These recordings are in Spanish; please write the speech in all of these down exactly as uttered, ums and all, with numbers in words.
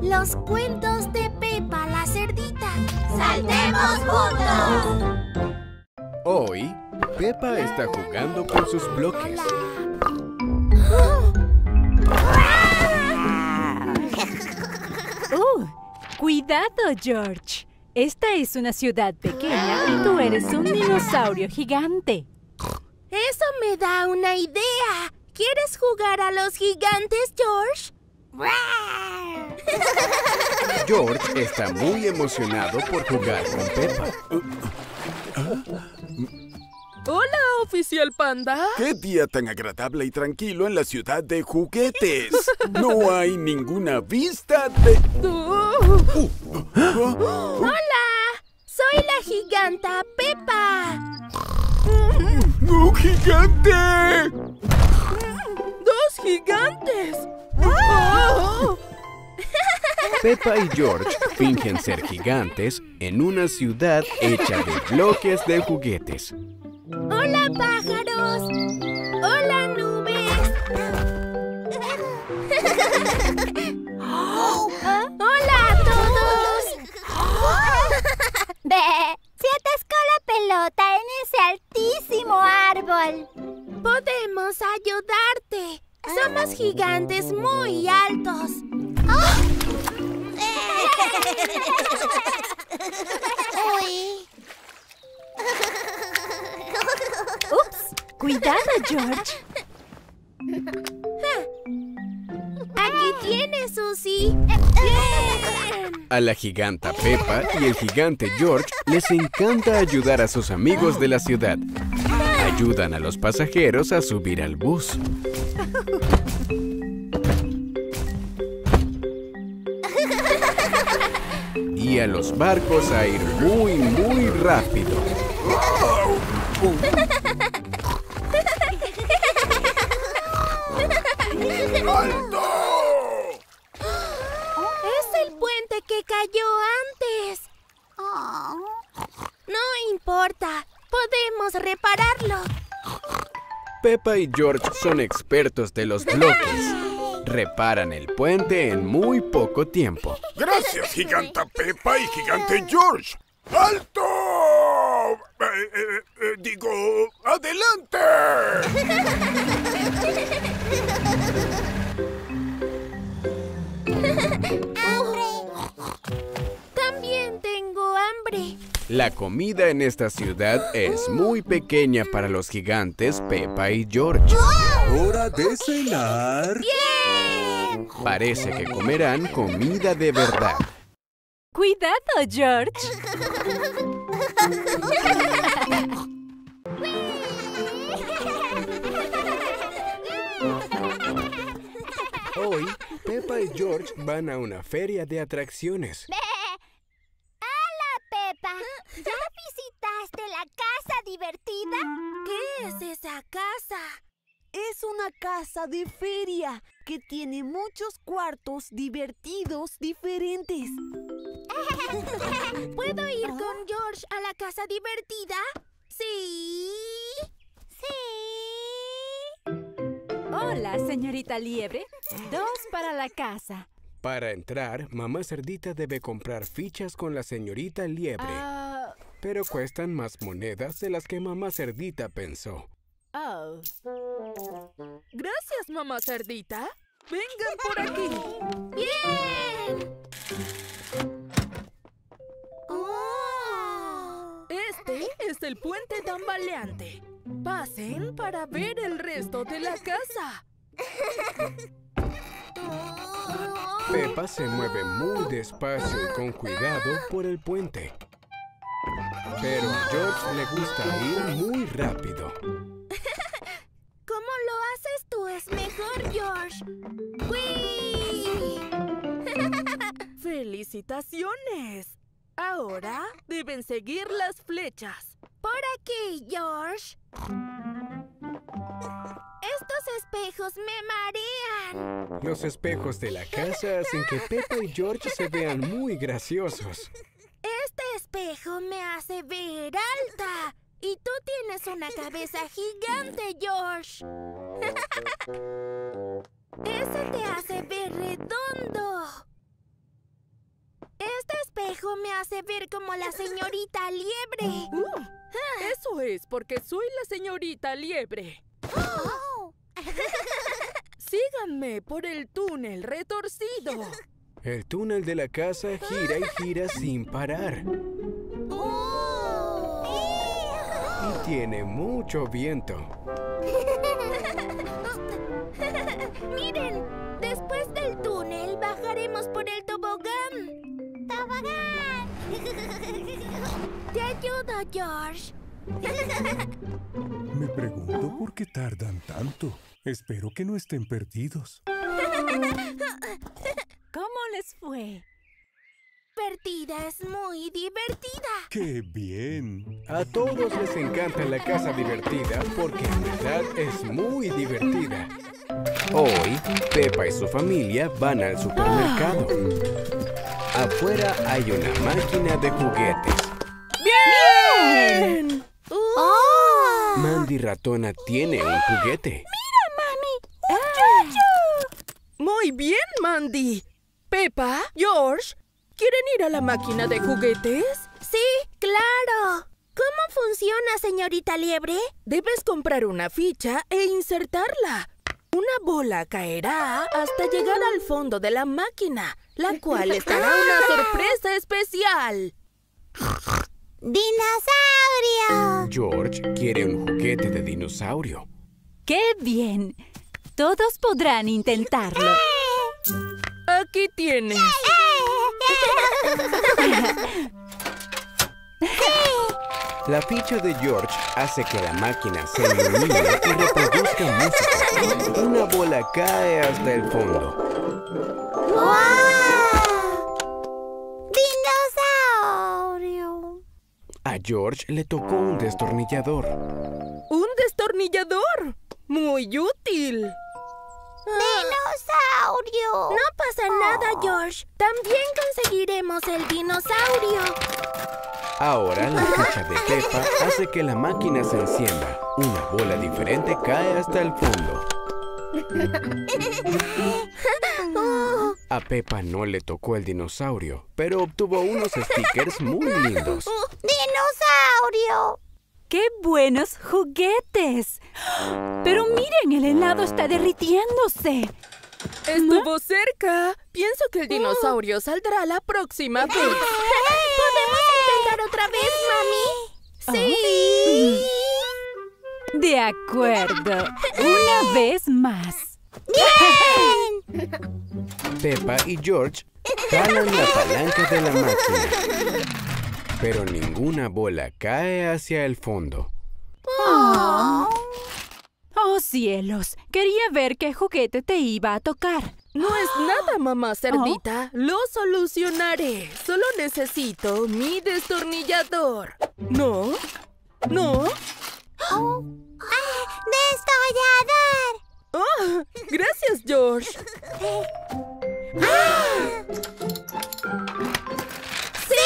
Los cuentos de Pepa la cerdita. ¡Saltemos juntos! Hoy, Pepa está jugando con sus bloques. ¡Uh! ¡Cuidado, George! Esta es una ciudad pequeña y tú eres un dinosaurio gigante. Eso me da una idea. ¿Quieres jugar a los gigantes, George? George está muy emocionado por jugar con Pepa. Hola, oficial Panda. ¡Qué día tan agradable y tranquilo en la ciudad de juguetes! No hay ninguna vista de... Uh. ¡Hola! ¡Soy la giganta Pepa! ¡Un gigante! ¡Dos gigantes! ¡Oh! Pepa y George fingen ser gigantes en una ciudad hecha de bloques de juguetes. ¡Hola, pájaros! ¡Hola, nubes! ¡Hola a todos! ¡Ve! ¡Se atascó la pelota en ese altísimo árbol! ¡Podemos ayudarte! ¡Somos gigantes muy altos! ¡Uy! ¡Ups! ¡Cuidado, George! ¡Aquí tienes, Susie! ¡Bien! A la giganta Pepa y el gigante George les encanta ayudar a sus amigos de la ciudad. Ayudan a los pasajeros a subir al bus. Y a los barcos a ir muy, muy rápido. ¡Alto! ¡Es el puente que cayó antes! Oh. No importa, podemos repararlo. Pepa y George son expertos de los bloques. Reparan el puente en muy poco tiempo. ¡Gracias, giganta Pepa y gigante George! ¡Alto! Eh, eh, eh, digo, ¡adelante! También tengo hambre. La comida en esta ciudad es muy pequeña para los gigantes Pepa y George. ¡Hora de cenar! ¡Bien! Parece que comerán comida de verdad. ¡Cuidado, George! Hoy, Pepa y George van a una feria de atracciones. ¡Hola, Pepa! ¿Ya visitaste la casa divertida? ¿Qué es esa casa? Es una casa de feria que tiene muchos cuartos divertidos diferentes. ¿Puedo ir con George a la casa divertida? ¿Sí? Sí. Hola, señorita Liebre. Dos para la casa. Para entrar, mamá cerdita debe comprar fichas con la señorita Liebre. Ah, Pero cuestan más monedas de las que mamá cerdita pensó. oh. Gracias, mamá cerdita. Vengan por aquí. ¡Bien! ¡Oh! Este es el puente tambaleante. Pasen para ver el resto de la casa. Pepa se mueve muy despacio y con cuidado por el puente. Pero a George le gusta ir muy rápido. ¿Cómo lo haces tú es mejor, George? ¡Uy! ¡Felicitaciones! Ahora deben seguir las flechas. Por aquí, George. Estos espejos me marean. Los espejos de la casa hacen que Pepa y George se vean muy graciosos. Este espejo me hace ver alta. Y tú tienes una cabeza gigante, George. Ese te hace ver redondo. espejo me hace ver como la señorita Liebre. Uh, eso es porque soy la señorita Liebre. Oh. Síganme por el túnel retorcido. El túnel de la casa gira y gira sin parar. Oh. Y tiene mucho viento. Miren, después del túnel bajaremos por el tobogán. ¡Tobogán! Te ayudo, George. Me pregunto por qué tardan tanto. Espero que no estén perdidos. ¿Cómo les fue? Divertida, es muy divertida. ¡Qué bien! A todos les encanta la casa divertida porque en verdad es muy divertida. Hoy, Peppa y su familia van al supermercado. Afuera hay una máquina de juguetes. ¡Bien! ¡Oh! Mandy Ratona tiene un juguete. Muy bien, Mandy. Peppa, George, ¿quieren ir a la máquina de juguetes? Sí, claro. ¿Cómo funciona, señorita Liebre? Debes comprar una ficha e insertarla. Una bola caerá hasta llegar al fondo de la máquina, la cual estará una sorpresa especial. ¡Dinosaurio! George quiere un juguete de dinosaurio. ¡Qué bien! Todos podrán intentarlo. Aquí tienes. La ficha de George hace que la máquina se ilumine y reproduzca música. Una bola cae hasta el fondo. ¡Wow! ¡Dinosaurio! A George le tocó un destornillador. ¡Un destornillador! ¡Muy útil! ¡Dinosaurio! No pasa nada, George. También conseguiremos el dinosaurio. Ahora la ficha de Peppa hace que la máquina se encienda. Una bola diferente cae hasta el fondo. A Peppa no le tocó el dinosaurio, pero obtuvo unos stickers muy lindos. ¡Dinosaurio! ¡Qué buenos juguetes! Pero miren, el helado está derritiéndose. Estuvo cerca. Pienso que el dinosaurio saldrá la próxima vez. ¿Podemos intentar otra vez, mami? ¡Sí! De acuerdo. Una vez más. ¡Bien! Peppa y George jalan la palanca de la máquina, pero ninguna bola cae hacia el fondo. Oh. ¡Oh, cielos! Quería ver qué juguete te iba a tocar. No es nada, mamá cerdita. Lo solucionaré. Solo necesito mi destornillador. ¿No? ¿No? Oh. ¡Ah! ¡Destornillador! ¡Oh! Gracias, George. ¡Ah! ¡Sí!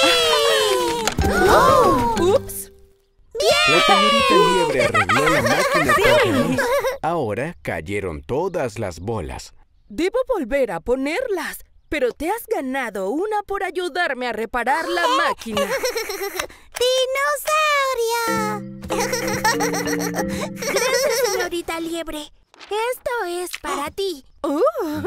¡Oh! ¡Ups! La señorita Liebre arregló la máquina por Dios. Ahora cayeron todas las bolas. Debo volver a ponerlas, pero te has ganado una por ayudarme a reparar la máquina. ¡Dinosaurio! Gracias, señorita Liebre. Esto es para ti. ¡Oh!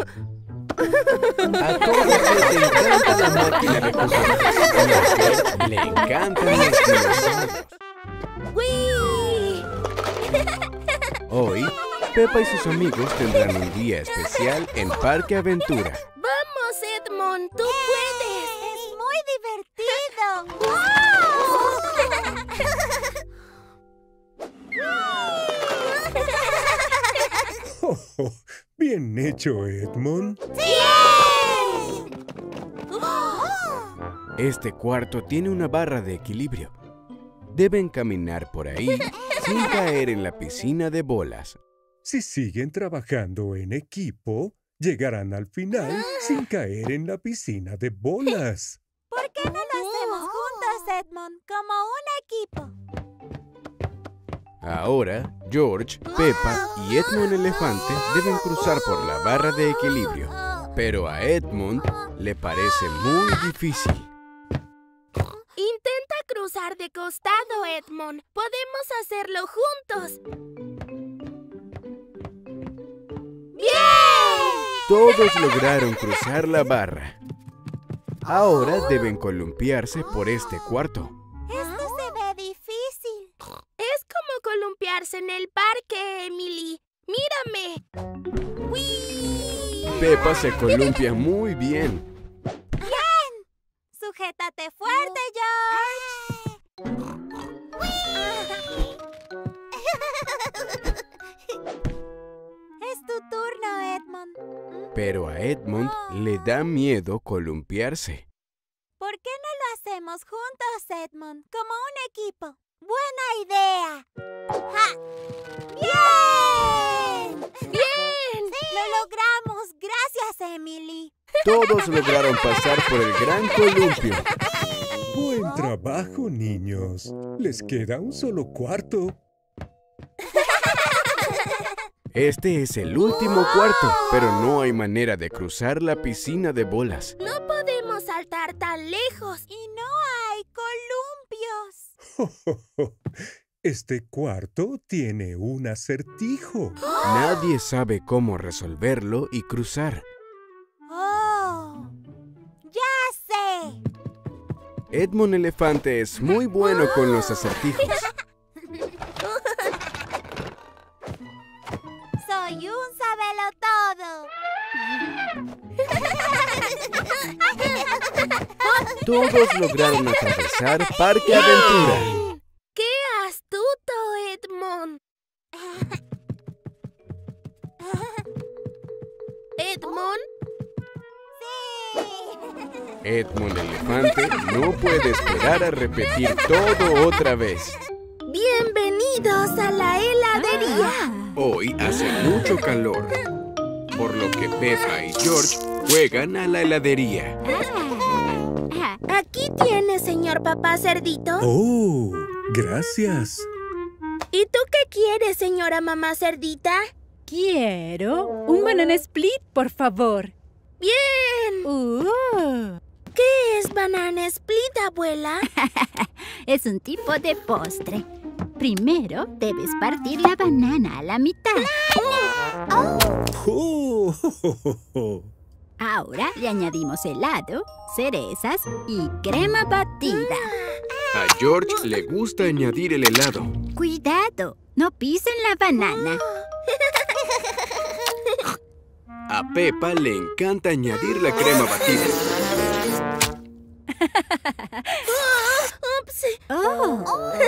A todos les encanta la máquina de juguetes. Y a George le encantan los dinosaurios. ¡Wii! Hoy, Peppa y sus amigos tendrán un día especial en Parque Aventura. ¡Vamos, Edmond! ¡Tú puedes! ¡Es muy divertido! Oh, oh, bien hecho, Edmond. Este cuarto tiene una barra de equilibrio. Deben caminar por ahí sin caer en la piscina de bolas. Si siguen trabajando en equipo, llegarán al final sin caer en la piscina de bolas. ¿Por qué no lo hacemos juntos, Edmond? Como un equipo. Ahora, George, Peppa y Edmond Elefante deben cruzar por la barra de equilibrio. Pero a Edmond le parece muy difícil. estar de costado, Edmond. Podemos hacerlo juntos. ¡Bien! Todos lograron cruzar la barra. Ahora deben columpiarse por este cuarto. Esto se ve difícil. Es como columpiarse en el parque, Emily. ¡Mírame! ¡Uy! Peppa se columpia muy bien. ¡Bien! ¡Sujétate fuerte, George! Es tu turno, Edmond. Pero a Edmond le da miedo columpiarse. ¿Por qué no lo hacemos juntos, Edmond? Como un equipo. ¡Buena idea! ¡Ja! ¡Bien! ¡Bien! ¡Sí! ¡Lo logramos! ¡Gracias, Emily! Todos lograron pasar por el gran columpio. Buen trabajo, niños. Les queda un solo cuarto. Este es el último cuarto, pero no hay manera de cruzar la piscina de bolas. No podemos saltar tan lejos. Y no hay columpios. Este cuarto tiene un acertijo. Nadie sabe cómo resolverlo y cruzar. ¡Oh! ¡Ya sé! Edmond Elefante es muy bueno con los acertijos. ¡Soy un sabelotodo! Todos lograron atravesar Parque Aventura. ¡Qué astuto, Edmond! ¿Edmond? Edmond Elefante no puede esperar a repetir todo otra vez. ¡Bienvenidos a la heladería! Hoy hace mucho calor, por lo que Peppa y George juegan a la heladería. Aquí tiene, señor papá cerdito. ¡Oh! Gracias. ¿Y tú qué quieres, señora mamá cerdita? Quiero un banana split, por favor. ¡Bien! Uh. ¿Qué es banana split, abuela? Es un tipo de postre. Primero debes partir la banana a la mitad. ¡Oh! Ahora le añadimos helado, cerezas y crema batida. A George le gusta añadir el helado. Cuidado, no pisen la banana. A Peppa le encanta añadir la crema batida. ¡Ups! Oh.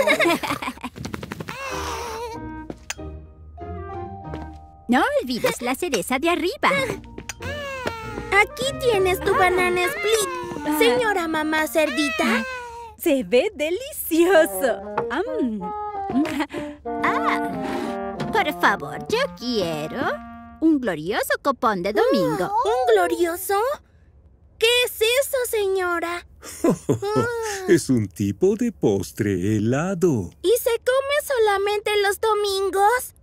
No olvides la cereza de arriba. Aquí tienes tu banana split, señora mamá cerdita. Se ve delicioso. Mm. Ah, por favor, yo quiero un glorioso copón de domingo. ¿Un glorioso? ¿Qué es eso, señora? Es un tipo de postre helado. ¿Y se come solamente los domingos?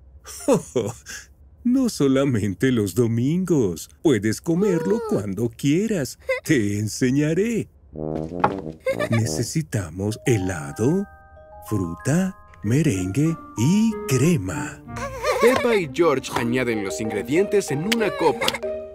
No solamente los domingos. Puedes comerlo cuando quieras. Te enseñaré. Necesitamos helado, fruta, merengue y crema. Peppa y George añaden los ingredientes en una copa.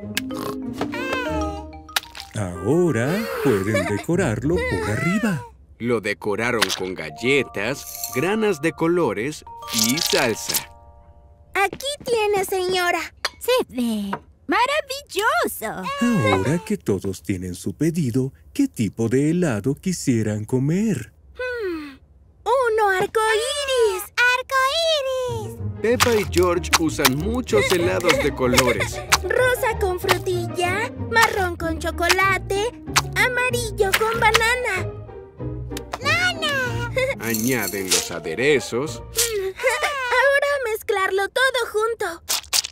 Ahora pueden decorarlo por arriba. Lo decoraron con galletas, granas de colores y salsa. Aquí tiene, señora. Se ve maravilloso. Ahora que todos tienen su pedido, ¿qué tipo de helado quisieran comer? Hmm. ¡Uno arcoíris! ¡Arcoíris! Peppa y George usan muchos helados de colores. Rosa con frutilla, marrón con chocolate, amarillo con banana. ¡Nana! Añaden los aderezos. Ahora mezclarlo todo junto.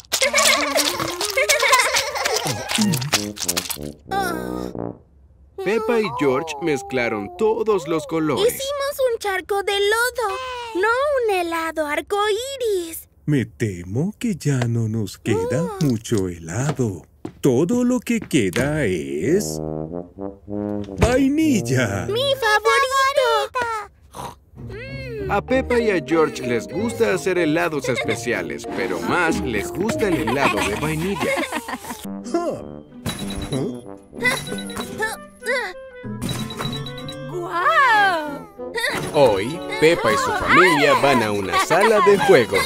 Oh. Peppa y George mezclaron todos los colores. Hicimos un charco de lodo, no un helado arcoíris. Me temo que ya no nos queda mucho helado. Todo lo que queda es... ¡vainilla! ¡Mi favorito! A Peppa y a George les gusta hacer helados especiales, pero más les gusta el helado de vainilla. ¡Guau! Hoy, Peppa y su familia van a una sala de juegos.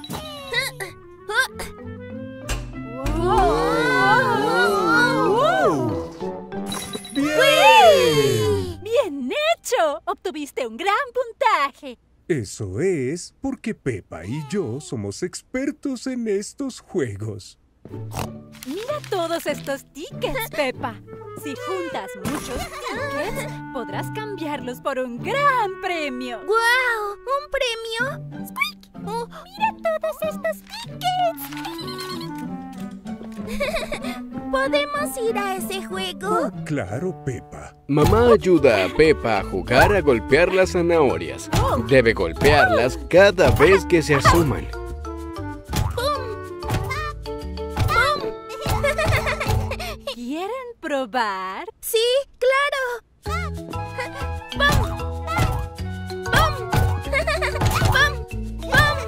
¡Bien! ¡Bien hecho! Obtuviste un gran puntaje. Eso es porque Peppa y yo somos expertos en estos juegos. Mira todos estos tickets, Peppa. Si juntas muchos tickets, podrás cambiarlos por un gran premio. ¡Guau! ¿Un premio? ¡Squeak! Oh, ¡mira todos estos tickets! ¿Podemos ir a ese juego? Claro, Peppa. Mamá ayuda a Peppa a jugar a golpear las zanahorias. Debe golpearlas cada vez que se asoman. ¿Quieren probar? ¡Sí, claro! ¡Bum! ¡Bum! ¡Bum! ¡Bum!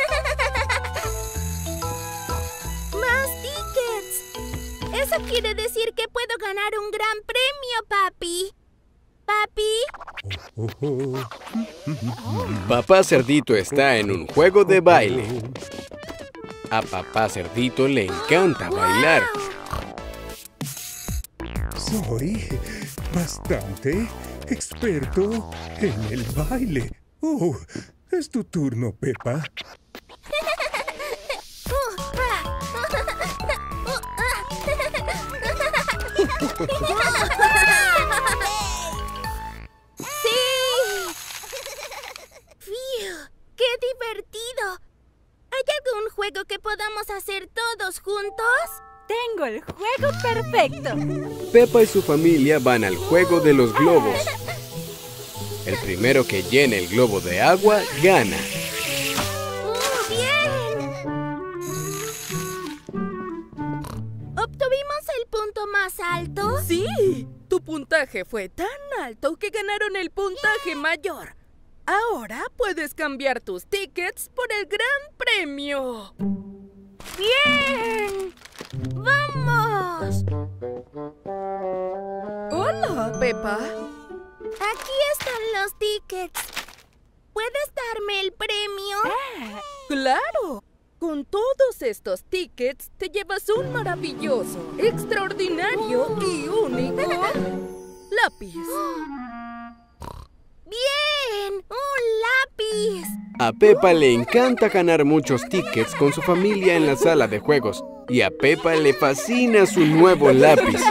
¡Más tickets! Eso quiere decir que puedo ganar un gran premio, papi. ¿Papi? Oh, oh, oh. Papá Cerdito está en un juego de baile. A Papá Cerdito le encanta bailar. Soy bastante experto en el baile. Oh, es tu turno, Peppa. ¡Sí! ¡Fiu! ¡Qué divertido! ¿Hay algún juego que podamos hacer todos juntos? Tengo el juego perfecto. Peppa y su familia van al juego de los globos. El primero que llene el globo de agua gana. ¡Oh, bien! ¿Obtuvimos el punto más alto? ¡Sí! Tu puntaje fue tan alto que ganaron el puntaje mayor. Ahora puedes cambiar tus tickets por el gran premio. ¡Bien! ¡Vamos! Hola, Peppa. Aquí están los tickets. ¿Puedes darme el premio? Ah, ¡claro! Con todos estos tickets te llevas un maravilloso, extraordinario y único lápiz. ¡Bien! ¡Un lápiz! A Peppa le encanta ganar muchos tickets con su familia en la sala de juegos. Y a Peppa le fascina su nuevo lápiz.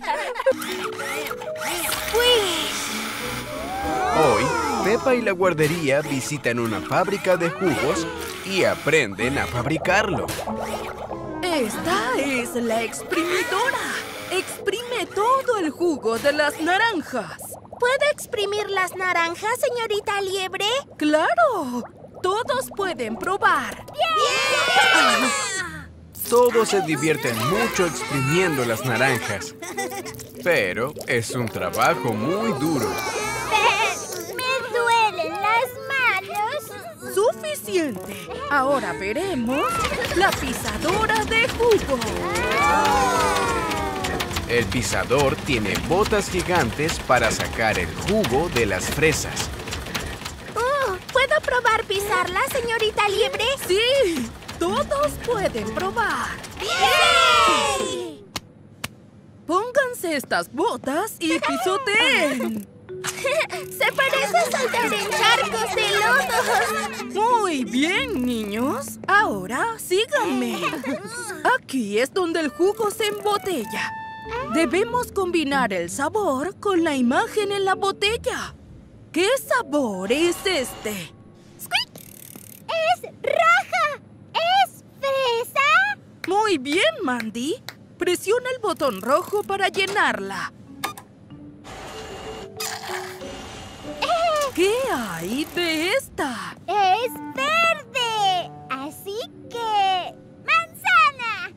Hoy, Peppa y la guardería visitan una fábrica de jugos y aprenden a fabricarlo. Esta es la exprimidora. Exprime todo el jugo de las naranjas. ¿Puedo exprimir las naranjas, señorita Liebre? ¡Claro! Todos pueden probar. ¡Bien! Todos se divierten mucho exprimiendo las naranjas. Pero es un trabajo muy duro. ¡Me duelen las manos! ¡Suficiente! Ahora veremos la pisadora de jugo. El pisador tiene botas gigantes para sacar el jugo de las fresas. Oh, ¿puedo probar pisarla, señorita Liebre? ¡Sí! ¡Todos pueden probar! ¡Bien! Pónganse estas botas y pisoteen. Se parece a saltar en charcos de lodo. Muy bien, niños. Ahora síganme. Aquí es donde el jugo se embotella. Debemos combinar el sabor con la imagen en la botella. ¿Qué sabor es este? ¡Squeak! ¡Es roja! ¿Es fresa? Muy bien, Mandy. Presiona el botón rojo para llenarla. ¿Qué hay de esta? ¡Es verde! Así que... ¡manzana!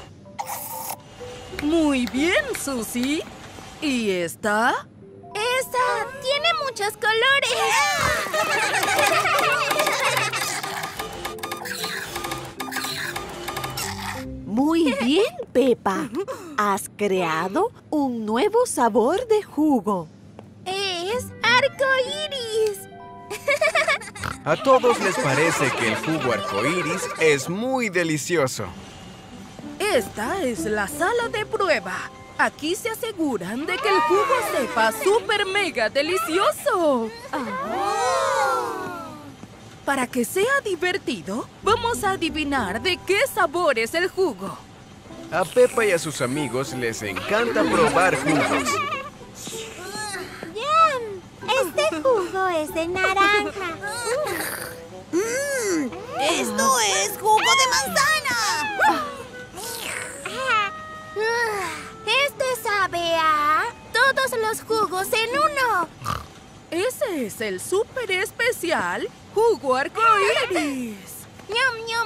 Muy bien, Susie. ¿Y esta? Es rosa! ¡Tiene muchos colores! Muy bien, Peppa. Has creado un nuevo sabor de jugo. ¡Es arcoíris! A todos les parece que el jugo arcoíris es muy delicioso. Esta es la sala de prueba. Aquí se aseguran de que el jugo sepa súper mega delicioso. Para que sea divertido, vamos a adivinar de qué sabor es el jugo. A Peppa y a sus amigos les encanta probar jugos. ¡Bien! Este jugo es de naranja. ¡Mmm! ¡Esto es jugo de manzana! Este sabe a todos los jugos en uno. Ese es el súper especial jugo arcoíris. ¡Ñam, ñam,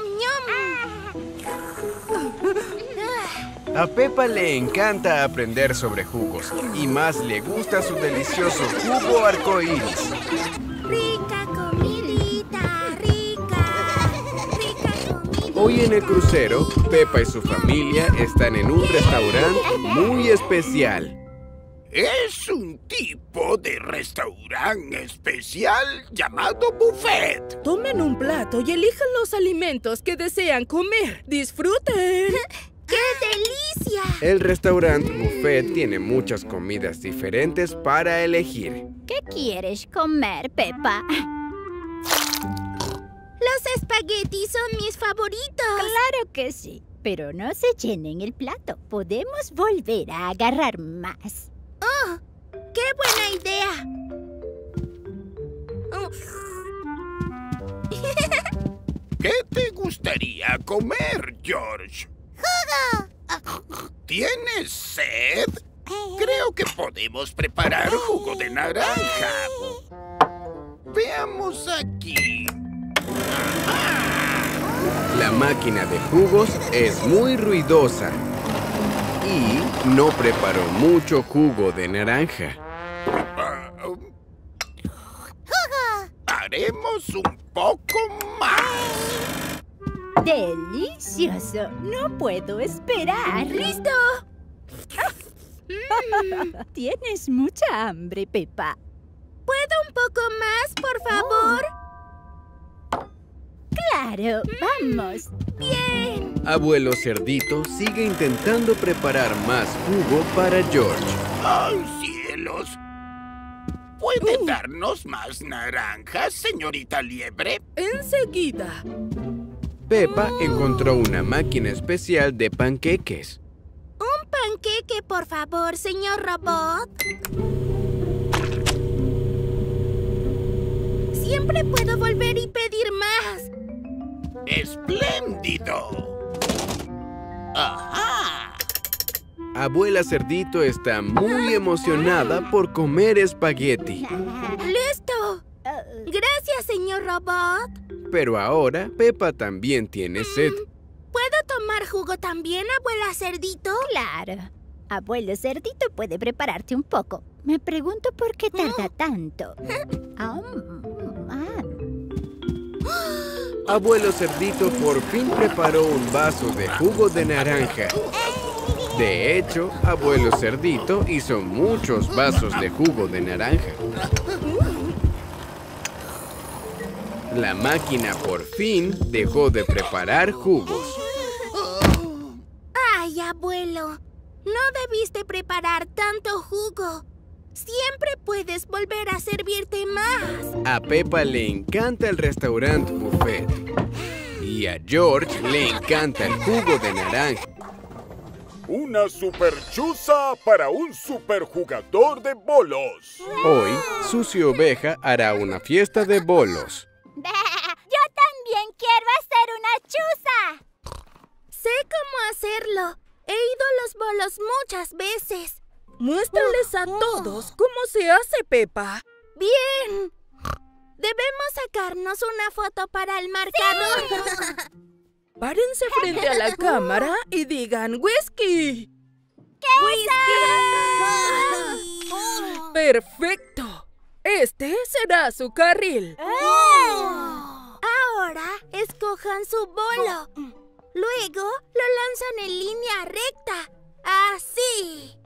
ñam! A Peppa le encanta aprender sobre jugos y más le gusta su delicioso jugo arcoíris. Rica comidita, rica, rica comidita. Hoy en el crucero, Peppa y su familia están en un restaurante muy especial. Es un tipo de restaurante especial llamado buffet. Tomen un plato y elijan los alimentos que desean comer. ¡Disfruten! ¡Qué delicia! El restaurante buffet tiene muchas comidas diferentes para elegir. ¿Qué quieres comer, Peppa? Los espaguetis son mis favoritos. Claro que sí, pero no se llenen el plato. Podemos volver a agarrar más. ¡Oh! ¡Qué buena idea! ¿Qué te gustaría comer, George? ¡Jugo! ¿Tienes sed? Creo que podemos preparar jugo de naranja. Veamos aquí. La máquina de jugos es muy ruidosa y no preparó mucho jugo de naranja. Uh, ¡Jugo! haremos un poco más. ¡Delicioso! No puedo esperar. ¡Listo! Tienes mucha hambre, Peppa. ¿Puedo un poco más, por favor? ¡Claro! ¡Vamos! ¡Bien! Abuelo Cerdito sigue intentando preparar más jugo para George. ¡Ay, cielos! ¿Puede darnos más naranjas, señorita Liebre? Enseguida. Peppa encontró una máquina especial de panqueques. Un panqueque, por favor, señor robot. Siempre puedo volver y pedir más. ¡Espléndido! ¡Ajá! Abuela Cerdito está muy emocionada por comer espagueti. ¡Listo! Gracias, señor robot. Pero ahora Peppa también tiene sed. ¿Puedo tomar jugo también, abuela Cerdito? Claro. Abuelo Cerdito puede prepararte un poco. Me pregunto por qué tarda tanto. Ah, ah. Abuelo Cerdito por fin preparó un vaso de jugo de naranja. De hecho, Abuelo Cerdito hizo muchos vasos de jugo de naranja. La máquina por fin dejó de preparar jugos. ¡Ay, abuelo! No debiste preparar tanto jugo. Siempre puedes volver a servirte más. A Peppa le encanta el restaurante buffet. Y a George le encanta el jugo de naranja. Una superchuza para un superjugador de bolos. Hoy, Susi Oveja hará una fiesta de bolos. ¡Yo también quiero hacer una chuza! Sé cómo hacerlo. He ido a los bolos muchas veces. Muéstrales a todos cómo se hace, Peppa. ¡Bien! Debemos sacarnos una foto para el marcador. Párense frente a la cámara y digan ¡Whisky! ¡Whisky! ¡Perfecto! Este será su carril. Oh. Ahora escojan su bolo. Luego lo lanzan en línea recta. ¡Así!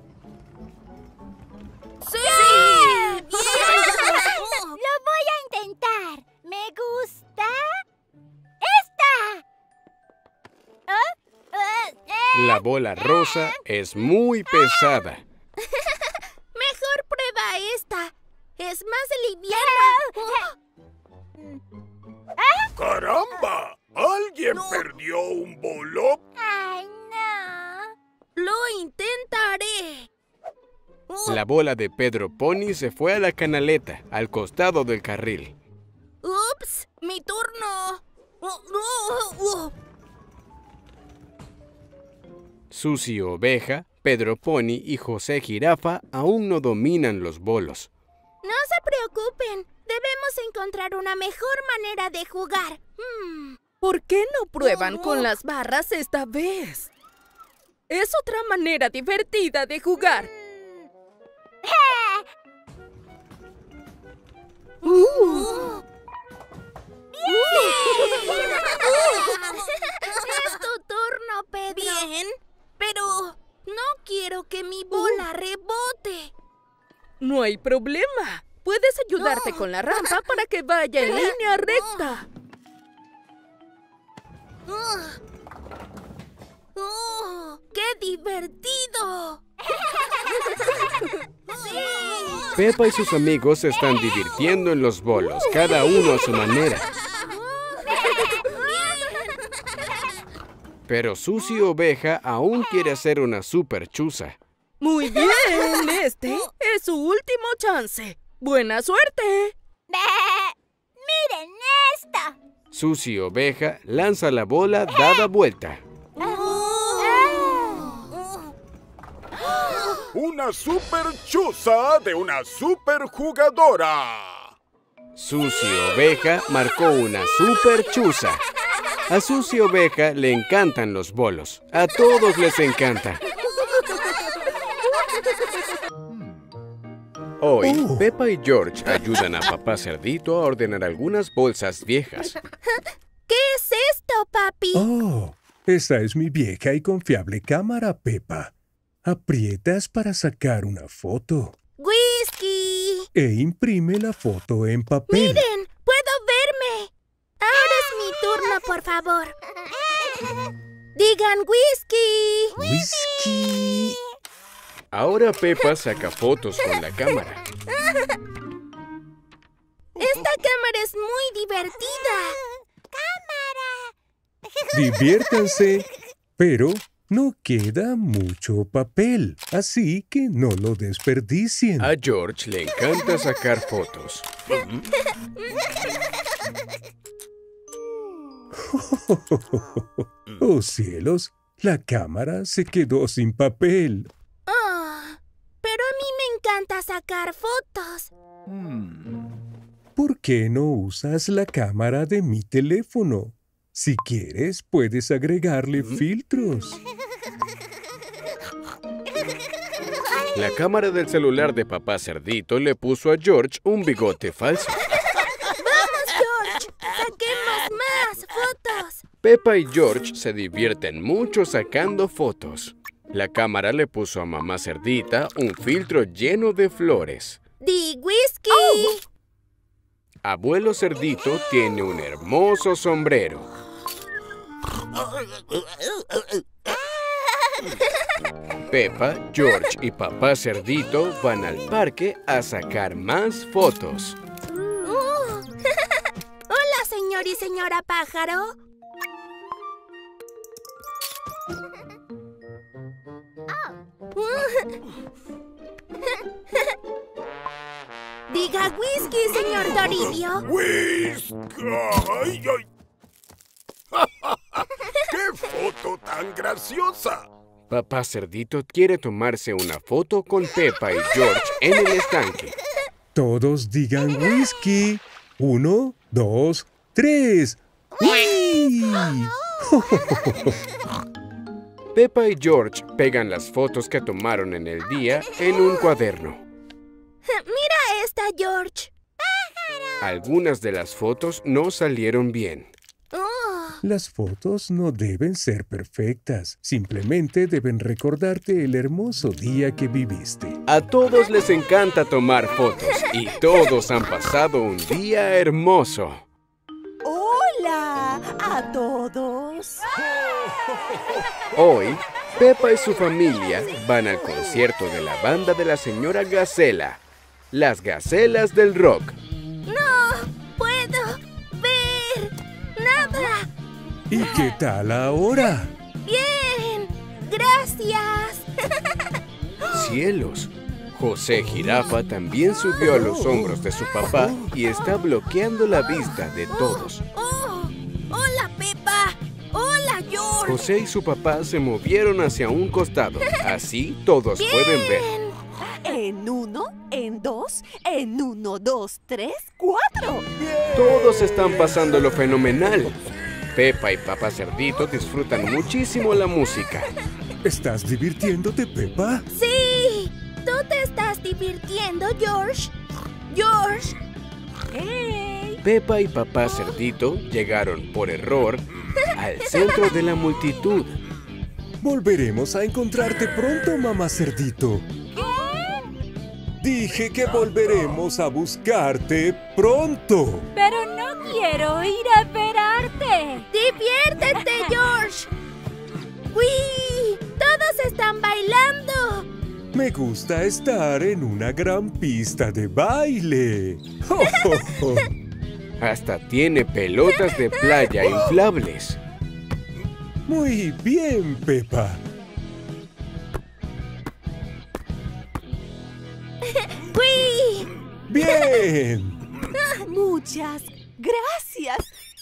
¡Sí! ¡Sí! Lo voy a intentar. Me gusta esta. ¿Oh? Uh, eh. La bola rosa es muy pesada. Mejor prueba esta. Es más liviana. ¡Caramba! ¿Alguien no. perdió un bolo? ¡Ay, no! ¡Lo intentaré! La bola de Pedro Pony se fue a la canaleta, al costado del carril. ¡Ups! ¡Mi turno! Susi Oveja, Pedro Pony y José Jirafa aún no dominan los bolos. No se preocupen. Debemos encontrar una mejor manera de jugar. Hmm. ¿Por qué no prueban con las barras esta vez? Es otra manera divertida de jugar. Uh. Es tu turno, Pedro. Bien, pero no quiero que mi bola uh. rebote. No hay problema. Puedes ayudarte no. con la rampa para que vaya en línea recta. Uh. Uh. ¡Qué divertido! Sí. Pepa y sus amigos se están divirtiendo en los bolos, cada uno a su manera. Pero Susi Oveja aún quiere hacer una super chuza. Muy bien, este es su último chance. ¡Buena suerte! ¡Miren esta! Susi Oveja lanza la bola dada vuelta. ¡Una super chuza de una super jugadora! Susi Oveja marcó una super chuza. A Susi Oveja le encantan los bolos. A todos les encanta. Hoy, oh. Pepa y George ayudan a Papá Cerdito a ordenar algunas bolsas viejas. ¿Qué es esto, papi? Oh, esa es mi vieja y confiable cámara, Pepa. Aprietas para sacar una foto. ¡Whisky! E imprime la foto en papel. ¡Miren! ¡Puedo verme! Ahora es mi turno, por favor. ¡Digan whisky! ¡Whisky! Ahora Pepa saca fotos con la cámara. Esta cámara es muy divertida. ¡Cámara! Diviértanse, pero no queda mucho papel, así que no lo desperdicien. A George le encanta sacar fotos. ¡Oh, cielos! La cámara se quedó sin papel. Oh, pero a mí me encanta sacar fotos. ¿Por qué no usas la cámara de mi teléfono? Si quieres, puedes agregarle filtros. La cámara del celular de Papá Cerdito le puso a George un bigote falso. ¡Vamos, George! ¡Saquemos más fotos! Pepa y George se divierten mucho sacando fotos. La cámara le puso a Mamá Cerdita un filtro lleno de flores. ¡Di whisky! Oh. Abuelo Cerdito tiene un hermoso sombrero. Pepa, George y Papá Cerdito van al parque a sacar más fotos. Uh. Hola, señor y señora pájaro. Diga whisky, señor Toribio. ¡Whisky! ¡Ay, ay! ¡Qué foto tan graciosa! Papá Cerdito quiere tomarse una foto con Pepa y George en el estanque. Todos digan whisky. Uno, dos, tres. ¡Uy! Pepa y George pegan las fotos que tomaron en el día en un cuaderno. Mira esta, George. Algunas de las fotos no salieron bien. Oh. Las fotos no deben ser perfectas. Simplemente deben recordarte el hermoso día que viviste. A todos les encanta tomar fotos y todos han pasado un día hermoso. ¡Hola a todos! Hoy, Peppa y su familia van al concierto de la banda de la señora Gacela, las Gacelas del Rock. ¡No puedo ver nada! ¿Y qué tal ahora? ¡Bien! ¡Gracias! ¡Cielos! José Jirafa también subió a los hombros de su papá y está bloqueando la vista de todos. Oh, ¡Hola, Peppa! ¡Hola, George! José y su papá se movieron hacia un costado. Así todos Bien. pueden ver. En uno, en dos, en uno, dos, tres, cuatro. Todos están pasándolo fenomenal. Peppa y Papá Cerdito disfrutan muchísimo la música. ¿Estás divirtiéndote, Peppa? ¡Sí! ¿Tú te estás divirtiendo, George? ¡George! ¡Hey! Peppa y Papá Cerdito llegaron por error al centro de la multitud. Volveremos a encontrarte pronto, mamá Cerdito. Dije que volveremos a buscarte pronto. Pero no quiero ir a esperarte. ¡Diviértete, George! ¡Uy! ¡Todos están bailando! Me gusta estar en una gran pista de baile. ¡Oh, oh, oh! Hasta tiene pelotas de playa inflables. Muy bien, Peppa. ¡Uy! ¡Bien! Muchas gracias.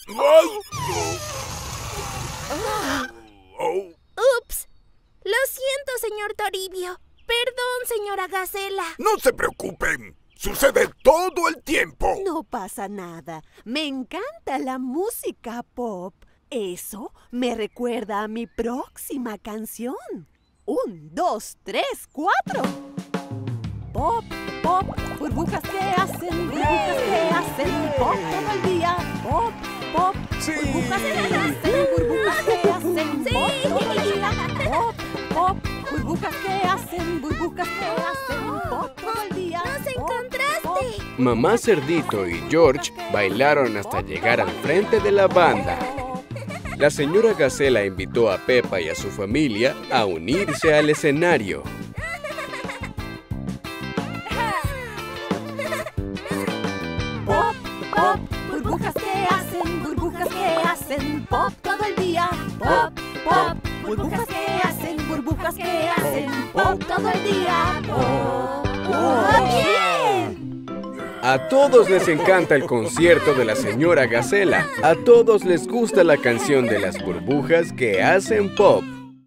Oh, ¡Ups! Lo siento, señor Toribio. Perdón, señora Gacela. no se preocupen. Sucede todo el tiempo. No pasa nada. Me encanta la música pop. Eso me recuerda a mi próxima canción. Un, dos, tres, cuatro. Pop, pop, burbujas que hacen, burbujas que hacen, pop todo el día. Pop, pop, Sí. burbujas que hacen, burbujas que hacen, pop todo el día. Pop, pop, burbujas que hacen, burbujas que hacen, pop todo el día. ¡Nos Pop, encontraste! pop. Mamá Cerdito y George bailaron hasta llegar al frente de la banda. La señora Gacela invitó a Peppa y a su familia a unirse al escenario. Pop, pop, burbujas que hacen, burbujas que hacen, pop todo el día. Pop, pop, burbujas que hacen, burbujas que hacen, pop todo el día. Pop. ¡Oh, bien! A todos les encanta el concierto de la señora Gacela. A todos les gusta la canción de las burbujas que hacen pop.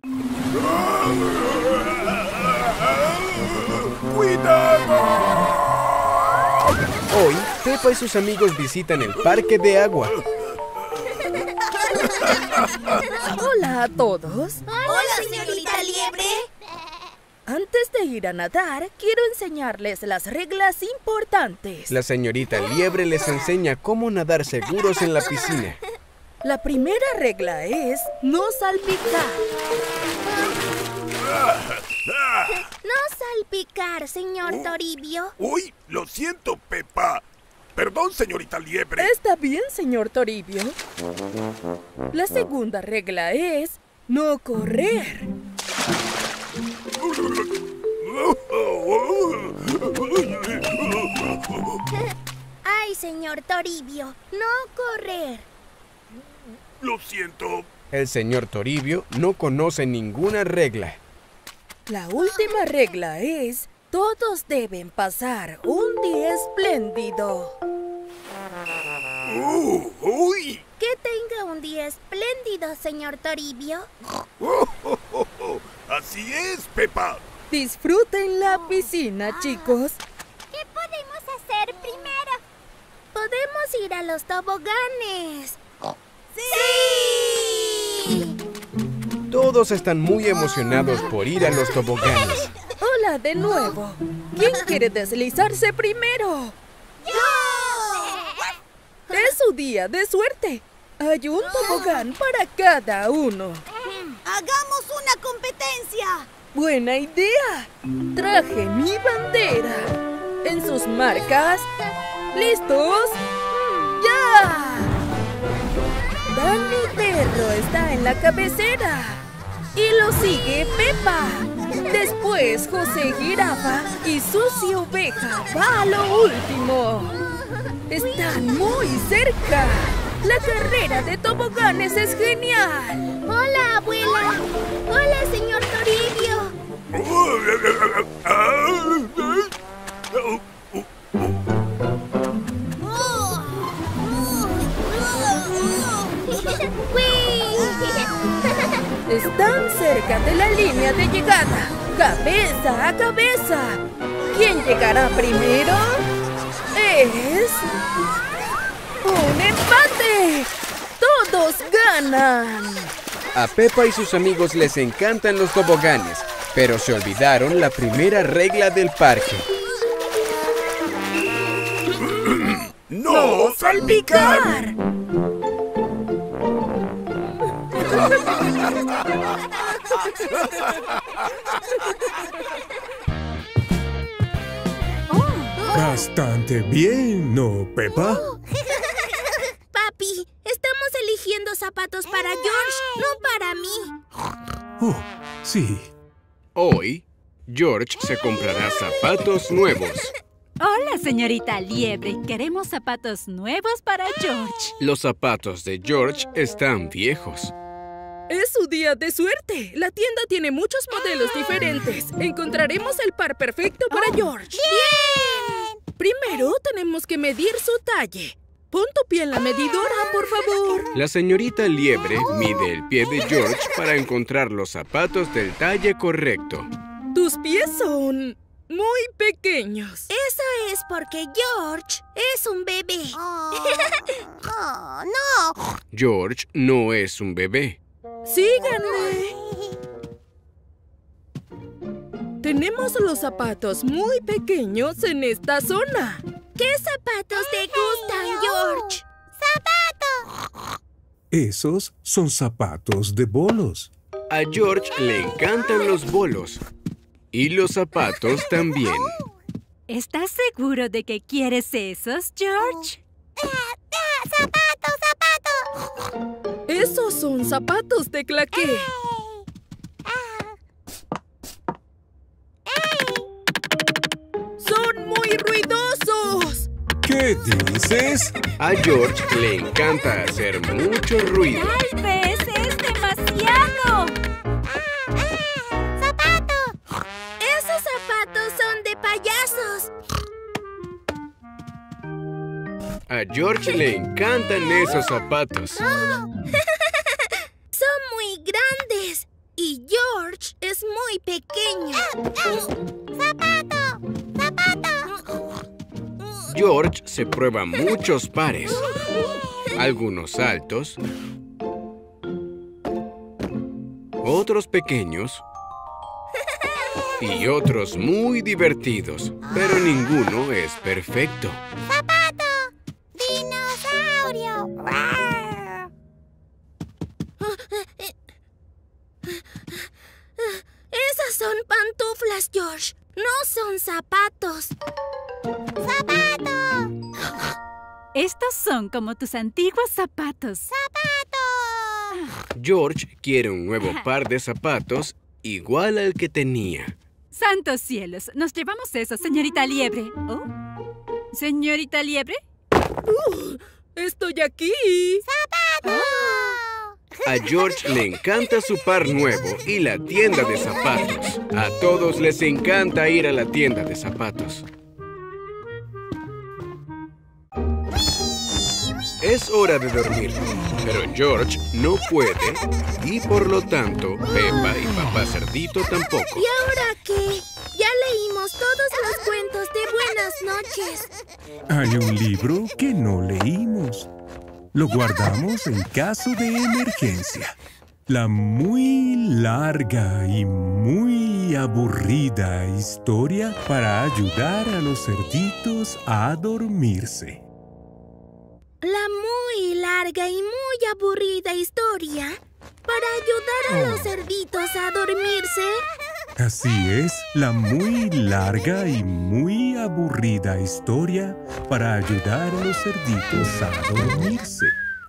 ¡Cuidado! Hoy, Peppa y sus amigos visitan el parque de agua. Hola a todos. ¡Hola, señorita Liebre! Antes de ir a nadar, quiero enseñarles las reglas importantes. La señorita Liebre les enseña cómo nadar seguros en la piscina. La primera regla es no salpicar. No salpicar, señor Toribio. Uy, lo siento, Peppa. Perdón, señorita Liebre. Está bien, señor Toribio. La segunda regla es no correr. Ay, señor Toribio, no correr. Lo siento. El señor Toribio no conoce ninguna regla. La última regla es todos deben pasar un día espléndido. Uh, ¡Uy! Que tenga un día espléndido, señor Toribio. Oh, oh, oh, oh. Así es, Peppa. Disfruten la piscina, chicos. ¿Qué podemos hacer primero? Podemos ir a los toboganes. ¡Sí! Todos están muy emocionados por ir a los toboganes. Hola de nuevo. ¿Quién quiere deslizarse primero? ¡Yo! Es su día de suerte. Hay un tobogán para cada uno. ¡Hagamos una competencia! ¡Buena idea! Traje mi bandera. En sus marcas. ¿Listos? ¡Ya! Dani Perro está en la cabecera. Y lo sigue Pepa. Después José Jirafa y Susi Oveja va a lo último. Están muy cerca. La carrera de toboganes es genial. Hola, abuela. Hola, señor Toribio. Están cerca de la línea de llegada. Cabeza a cabeza. ¿Quién llegará primero? Es... ¡un empate! ¡Todos ganan! A Pepa y sus amigos les encantan los toboganes, pero se olvidaron la primera regla del parque. ¡No salpicar! Bastante bien, ¿no, Pepa? Papi, estamos eligiendo zapatos para George, no para mí. Oh, sí. Hoy, George se comprará zapatos nuevos. Hola, señorita Liebre. Queremos zapatos nuevos para George. Los zapatos de George están viejos. Es su día de suerte. La tienda tiene muchos modelos diferentes. Encontraremos el par perfecto para George. ¡Bien! Primero tenemos que medir su talle. Pon tu pie en la medidora, por favor. La señorita Liebre mide el pie de George para encontrar los zapatos del talle correcto. Tus pies son muy pequeños. Eso es porque George es un bebé. Oh, oh, no. George no es un bebé. ¡Síganme! Tenemos los zapatos muy pequeños en esta zona. ¿Qué zapatos te gustan, George? ¡Zapatos! Esos son zapatos de bolos. A George le encantan los bolos. Y los zapatos también. ¿Estás seguro de que quieres esos, George? ¡Zapatos, zapatos! Esos son zapatos de claqué. ¡Son muy ruidosos! ¿Qué dices? A George le encanta hacer mucho ruido. ¡Tal vez es demasiado! ¡Zapato! Esos zapatos son de payasos. A George le encantan esos zapatos. Son muy grandes. Y George es muy pequeño. ¡Zapato! ¡Zapato! George se prueba muchos pares. Algunos altos. Otros pequeños. Y otros muy divertidos. Pero ninguno es perfecto. ¡Zapato! ¡Dinosaurio! Esas son pantuflas, George. No son zapatos. ¡Zapato! Estos son como tus antiguos zapatos. ¡Zapato! George quiere un nuevo par de zapatos igual al que tenía. ¡Santos cielos! Nos llevamos eso, señorita Liebre. ¿Oh? ¿Señorita Liebre? Uh, ¡Estoy aquí! ¡Zapato! A George le encanta su par nuevo y la tienda de zapatos. A todos les encanta ir a la tienda de zapatos. Es hora de dormir, pero George no puede y por lo tanto Pepa y Papá Cerdito tampoco. ¿Y ahora qué? Ya leímos todos los cuentos de buenas noches. Hay un libro que no leímos. Lo guardamos en caso de emergencia. La muy larga y muy muy aburrida historia para ayudar a los cerditos a dormirse. La muy larga y muy aburrida historia para ayudar a los cerditos a dormirse. Así es, la muy larga y muy aburrida historia para ayudar a los cerditos a dormirse.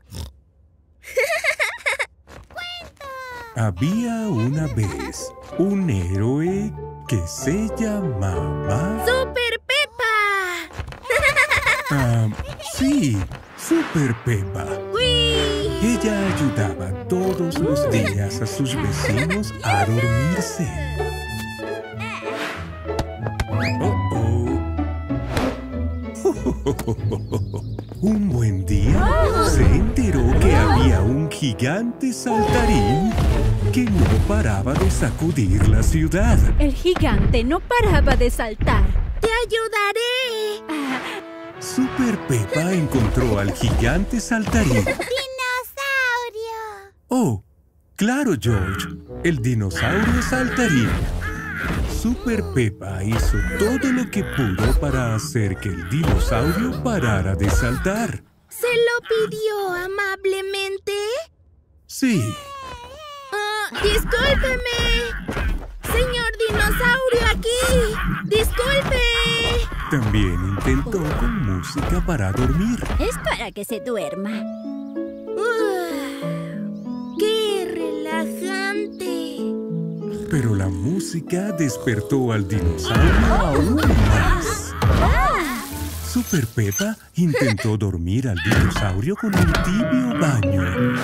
Había una vez un héroe que se llamaba... ¡Super Pepa! Ah, sí, Super Pepa. ¡Uy! Ella ayudaba todos los días a sus vecinos a dormirse. Un buen día se enteró que había un gigante saltarín que no paraba de sacudir la ciudad. El gigante no paraba de saltar. ¡Te ayudaré! Ah, Super Pepa encontró al gigante saltarín. ¡Dinosaurio! Oh, claro, George, el dinosaurio saltarín. Super Pepa hizo todo lo que pudo para hacer que el dinosaurio parara de saltar. ¿Se lo pidió amablemente? Sí. Oh, ¡discúlpeme! ¡Señor dinosaurio aquí! ¡Disculpe! También intentó con música para dormir. Es para que se duerma. Uh, ¡Qué relajante! Pero la música despertó al dinosaurio aún más. Super Pepa intentó dormir al dinosaurio con un tibio baño.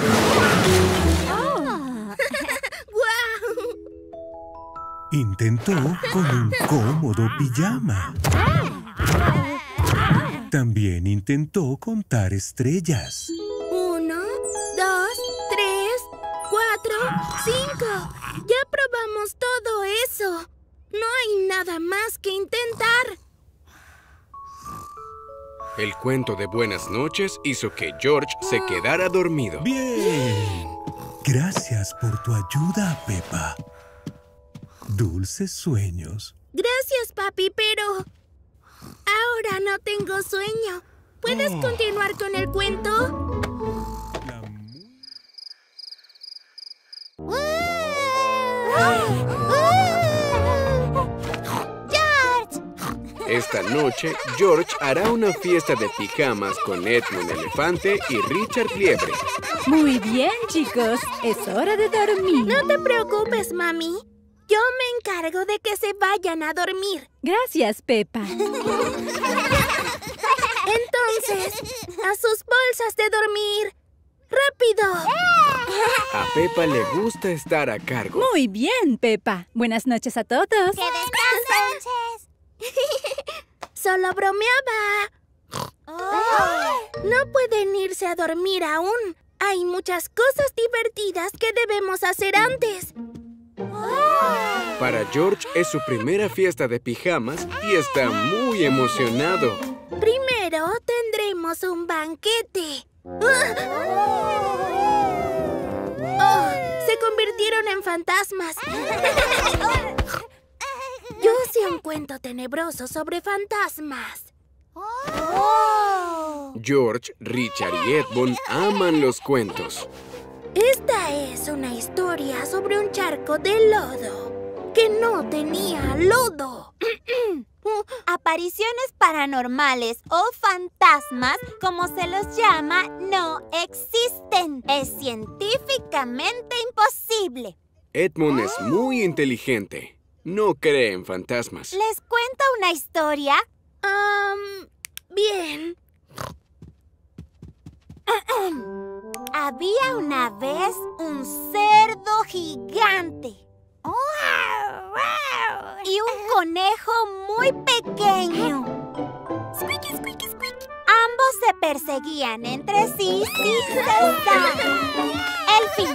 ¡Guau! Intentó con un cómodo pijama. También intentó contar estrellas. Uno, dos, tres, cuatro, cinco. Ya probamos todo eso. No hay nada más que intentar. El cuento de buenas noches hizo que George se quedara dormido. ¡Bien! Gracias por tu ayuda, Pepa. Dulces sueños. Gracias, papi, pero... ahora no tengo sueño. ¿Puedes Oh. continuar con el cuento? La mu- ¡George! Esta noche, George hará una fiesta de pijamas con Edmund Elefante y Richard Liebre. muy bien, chicos. Es hora de dormir. No te preocupes, mami. Yo me encargo de que se vayan a dormir. Gracias, Pepa. Entonces, a sus bolsas de dormir. ¡Rápido! A Pepa le gusta estar a cargo. Muy bien, Pepa. Buenas noches a todos. ¡Que descanses! Solo bromeaba. No pueden irse a dormir aún. Hay muchas cosas divertidas que debemos hacer antes. Para George es su primera fiesta de pijamas y está muy emocionado. Primero tendremos un banquete. ¡Oh! Se convirtieron en fantasmas. Yo sé un cuento tenebroso sobre fantasmas. George, Richard y Edmund aman los cuentos. Esta es una historia sobre un charco de lodo que no tenía lodo. Apariciones paranormales o fantasmas, como se los llama, no existen. Es científicamente imposible. Edmund es muy inteligente. No cree en fantasmas. ¿Les cuento una historia? Um, bien. Había una vez un cerdo gigante y un conejo muy pequeño. Ambos se perseguían entre sí sin cesar. El fin.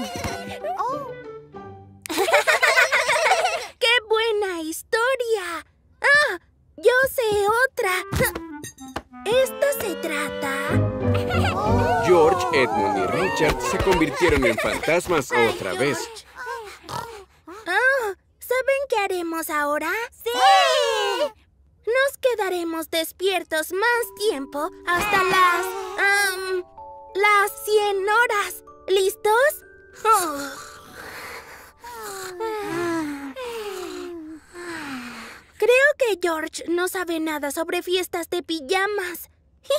¡Qué buena historia! ¡Ah! Yo sé otra. Esto se trata... George, Edmund y Richard se convirtieron en fantasmas otra vez. Ah, ¿saben que qué haremos ahora? ¡Sí! Nos quedaremos despiertos más tiempo hasta las... Um, las cien horas. ¿Listos? Oh. Creo que George no sabe nada sobre fiestas de pijamas.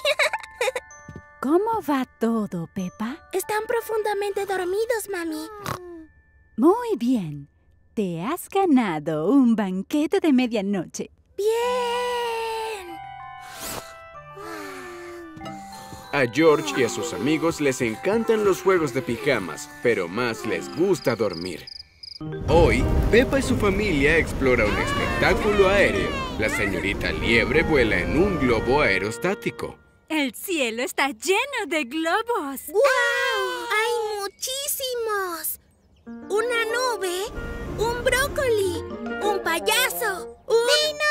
¿Cómo va todo, Peppa? Están profundamente dormidos, mami. Muy bien. Te has ganado un banquete de medianoche. ¡Bien! A George y a sus amigos les encantan los juegos de pijamas, pero más les gusta dormir. Hoy, Peppa y su familia exploran un espectáculo aéreo. La señorita Liebre vuela en un globo aerostático. El cielo está lleno de globos. ¡Guau! ¡Hay muchísimos! Una nube, un brócoli, un payaso, un...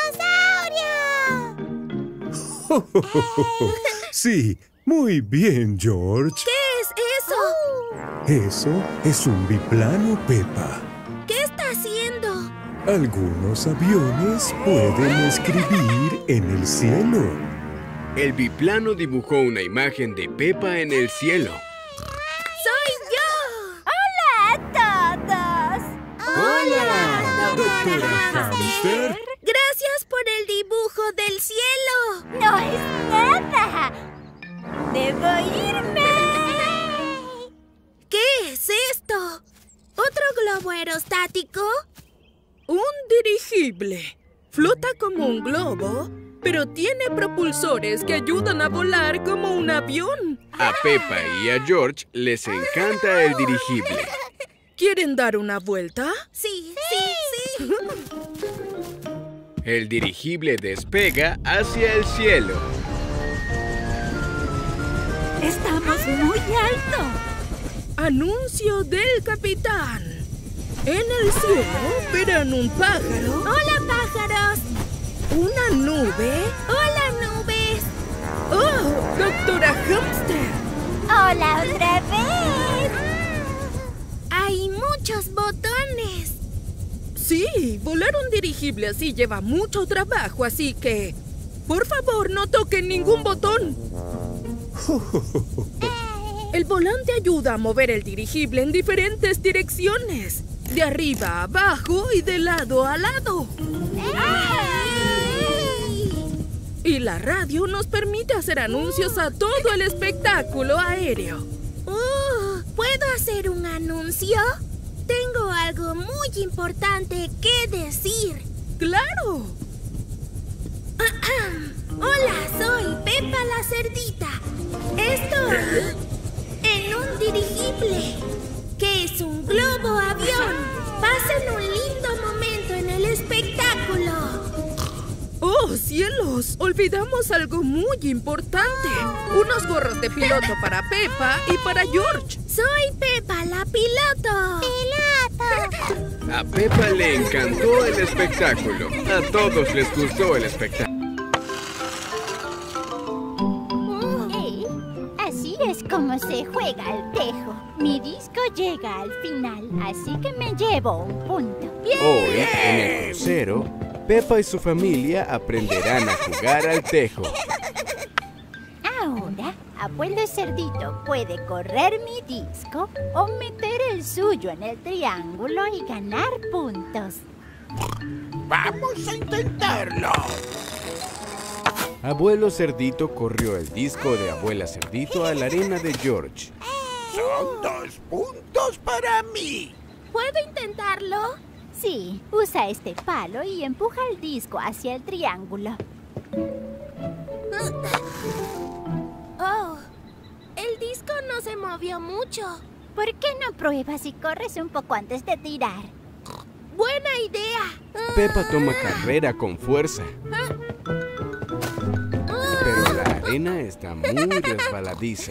¡Dinosaurio! Sí, muy bien, George. ¿Qué es eso? Eso es un biplano, Peppa. ¿Qué está haciendo? Algunos aviones pueden escribir en el cielo. El biplano dibujó una imagen de Peppa en el cielo. ¡Soy yo! ¡Hola a todos! ¡Hola, doctora Hamster! ¡Gracias por el dibujo del cielo! ¡No es nada! ¡Debo irme! ¿Qué es esto? ¿Otro globo aerostático? Un dirigible. Flota como un globo, pero tiene propulsores que ayudan a volar como un avión. A Peppa y a George les encanta el dirigible. ¿Quieren dar una vuelta? Sí, sí, sí. El dirigible despega hacia el cielo. ¡Estamos muy alto! Anuncio del capitán. En el cielo verán un pájaro, ¡Hola, pájaros! una nube. ¡Hola, nubes! ¡Oh, doctora Hamster! ¡Hola otra vez! ¡Hay muchos botones! Sí, volar un dirigible así lleva mucho trabajo, así que... por favor, no toquen ningún botón. El volante ayuda a mover el dirigible en diferentes direcciones. De arriba a abajo y de lado a lado. Y la radio nos permite hacer anuncios a todo el espectáculo aéreo. Uh, ¿Puedo hacer un anuncio? Tengo algo muy importante que decir. ¡Claro! Hola, soy Peppa la cerdita. Estoy en un dirigible, que es un globo avión. Pasen un lindo momento en el espectáculo. ¡Oh, cielos! Olvidamos algo muy importante. Unos gorros de piloto para Peppa y para George. Soy Peppa la piloto. ¡Piloto! A Peppa le encantó el espectáculo. A todos les gustó el espectáculo. Eh, Así es como se juega al tejo. Mi disco llega al final, así que me llevo un punto. Hoy, en el crucero, Peppa y su familia aprenderán a jugar al tejo. Ahora, abuelo cerdito puede correr mi disco o meter el suyo en el triángulo y ganar puntos. ¡Vamos a intentarlo! Abuelo Cerdito corrió el disco de Abuela Cerdito a la arena de George. Son dos puntos para mí. ¿Puedo intentarlo? Sí, usa este palo y empuja el disco hacia el triángulo. Oh, el disco no se movió mucho. ¿Por qué no pruebas y corres un poco antes de tirar? ¡Buena idea! Peppa toma carrera con fuerza. Pero la arena está muy resbaladiza.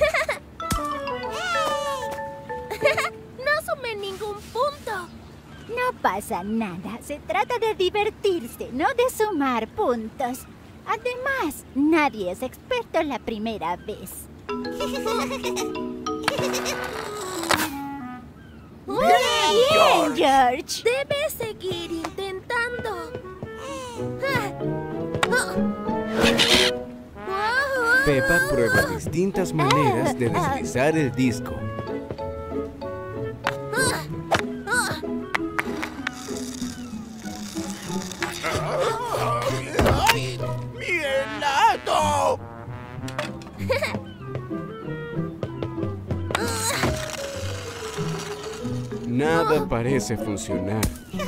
No sumé ningún punto. No pasa nada. Se trata de divertirse, no de sumar puntos. Además, nadie es experto la primera vez. ¡Bien, George! Debes seguir intentando. mundo. Peppa prueba distintas maneras de deslizar el disco. ¡Ay! ¡Mi helado! Nada parece funcionar.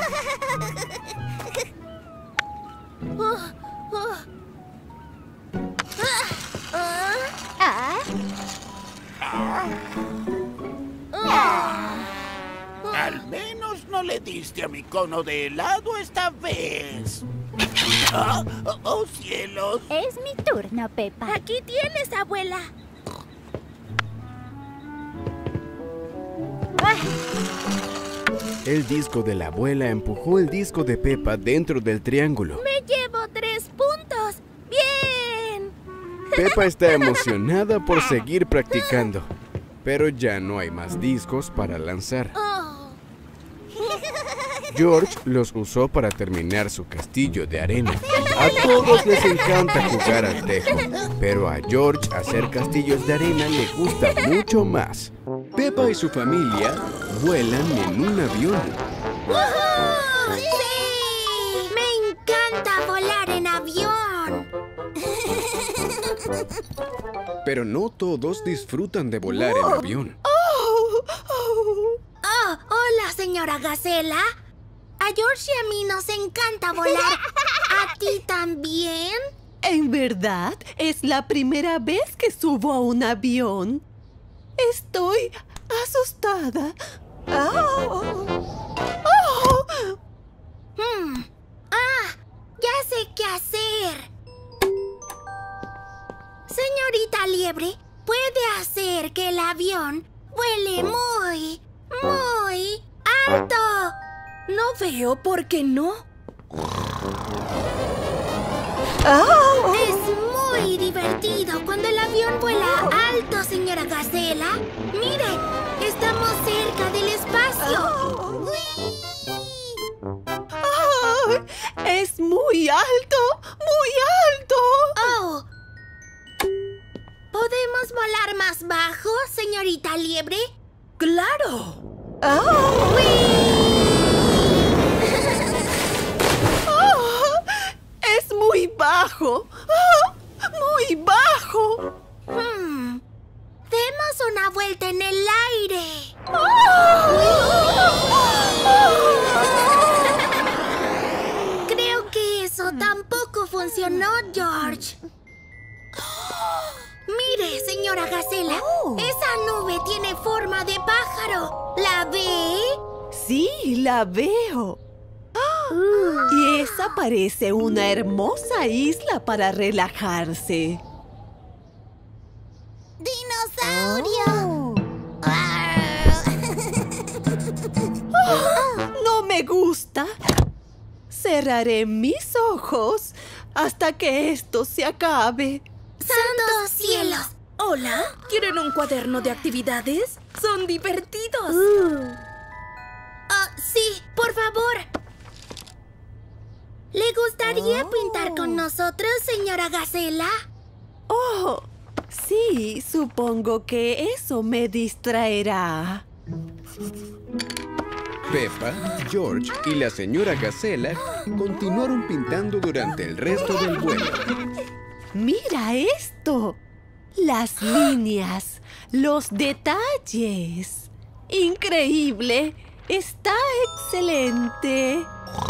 Al menos no le diste a mi cono de helado esta vez. Ah, oh, oh, cielos. Es mi turno, Peppa. Aquí tienes, abuela. El disco de la abuela empujó el disco de Peppa dentro del triángulo. Me llevo tres puntos. ¡Bien! Peppa está emocionada por seguir practicando, pero ya no hay más discos para lanzar. Oh. George los usó para terminar su castillo de arena. A todos les encanta jugar al tejo, pero a George hacer castillos de arena le gusta mucho más. Peppa y su familia vuelan en un avión. ¡Woohoo! ¡Sí! ¡Me encanta volar en avión! Pero no todos disfrutan de volar en avión. Oh, hola, señora Gacela. A George y a mí nos encanta volar. ¿A ti también? En verdad, es la primera vez que subo a un avión. Estoy asustada. Oh. Oh. Hmm. Ah, ya sé qué hacer. Señorita Liebre, puede hacer que el avión vuele muy, muy alto. No veo por qué no. Oh. Es muy divertido cuando el avión vuela alto, señora Gacela. Mire, estamos cerca del espacio. Oh. Oh. Es muy alto, muy alto. Oh. ¿Podemos volar más bajo, señorita Liebre? ¡Claro! Oh. Oh. Es muy bajo. Oh. Muy bajo. Hmm. Demos una vuelta en el aire. Creo que eso tampoco funcionó, George. Mire, señora Gacela, Oh. esa nube tiene forma de pájaro. ¿La ve? Sí, la veo. ¡Ah! Y esa parece una hermosa isla para relajarse. ¡Dinosaurio! Oh, no me gusta. Cerraré mis ojos hasta que esto se acabe. ¡Santos cielos! Hola, ¿quieren un cuaderno de actividades? Son divertidos. Ah, sí, por favor. ¿Le gustaría Oh. pintar con nosotros, señora Gacela? Oh, sí, supongo que eso me distraerá. Peppa, George y la señora Gacela continuaron pintando durante el resto del vuelo. Mira esto. Las líneas, los detalles. Increíble. Está excelente.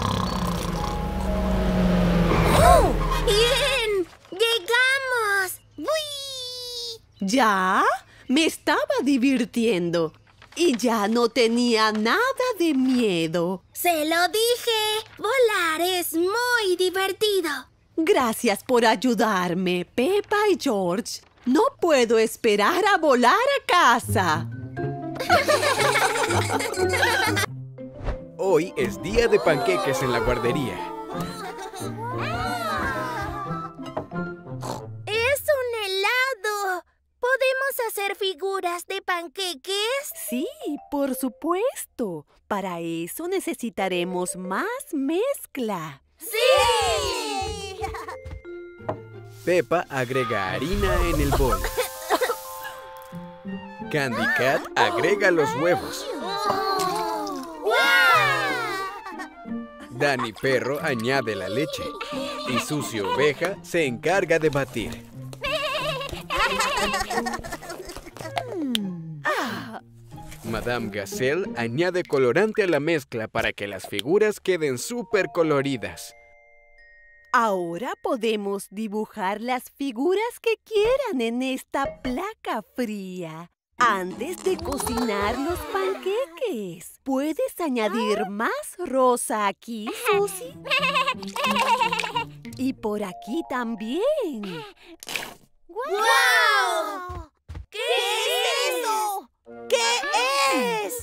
¡Oh! ¡Bien! ¡Llegamos! ¡Uy! ¿Ya? Me estaba divirtiendo. Y ya no tenía nada de miedo. ¡Se lo dije! ¡Volar es muy divertido! Gracias por ayudarme, Peppa y George. No puedo esperar a volar a casa. Hoy es día de panqueques en la guardería. ¡Es un helado! ¿Podemos hacer figuras de panqueques? Sí, Por supuesto. Para eso necesitaremos más mezcla. ¡Sí! Peppa agrega harina en el bol. Candy Cat agrega los huevos. Danny Perro añade la leche. Y Susie Oveja se encarga de batir. Madame Gazelle añade colorante a la mezcla para que las figuras queden súper coloridas. Ahora podemos dibujar las figuras que quieran en esta placa fría. Antes de cocinar los panqueques, ¿puedes añadir más rosa aquí, Susie? Y por aquí también. ¡Guau! ¿Qué es eso? ¿Qué es?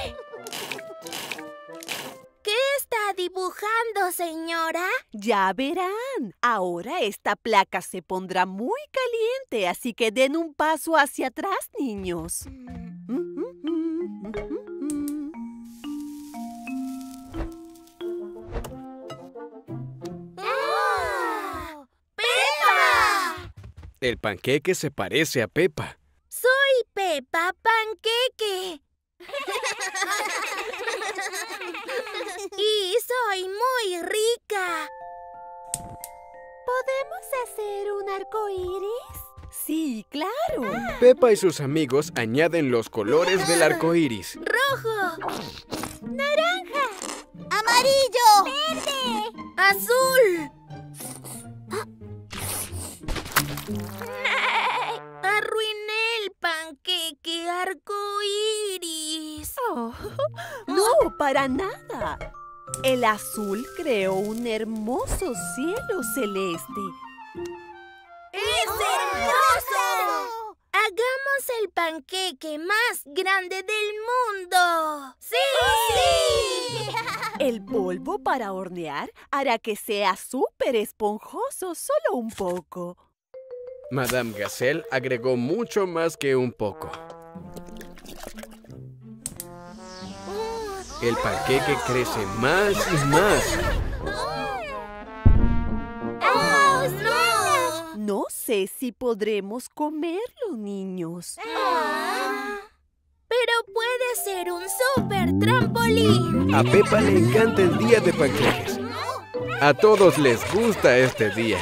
¿Qué está dibujando, señora? Ya verán. Ahora esta placa se pondrá muy caliente, así que den un paso hacia atrás, niños. ¡Oh! ¡Peppa! El panqueque se parece a Peppa. Soy Peppa Panqueque. Y soy muy rica. ¿Podemos hacer un arco iris? Sí, claro. Peppa y sus amigos añaden los colores del arco iris. ¡Rojo! ¡Naranja! ¡Amarillo! ¡Verde! ¡Azul! Arruiné el panqueque arcoíris. Oh, no, para nada. El azul creó un hermoso cielo celeste. ¡Es hermoso! ¡Hagamos el panqueque más grande del mundo! ¡Sí! ¡Sí! El polvo para hornear hará que sea súper esponjoso, solo un poco. Madame Gazelle agregó mucho más que un poco. El panqueque crece más y más. ¡Oh, no! No sé si podremos comerlo, niños. Ah, pero puede ser un súper trampolín. A Peppa le encanta el día de panqueques. A todos les gusta este día.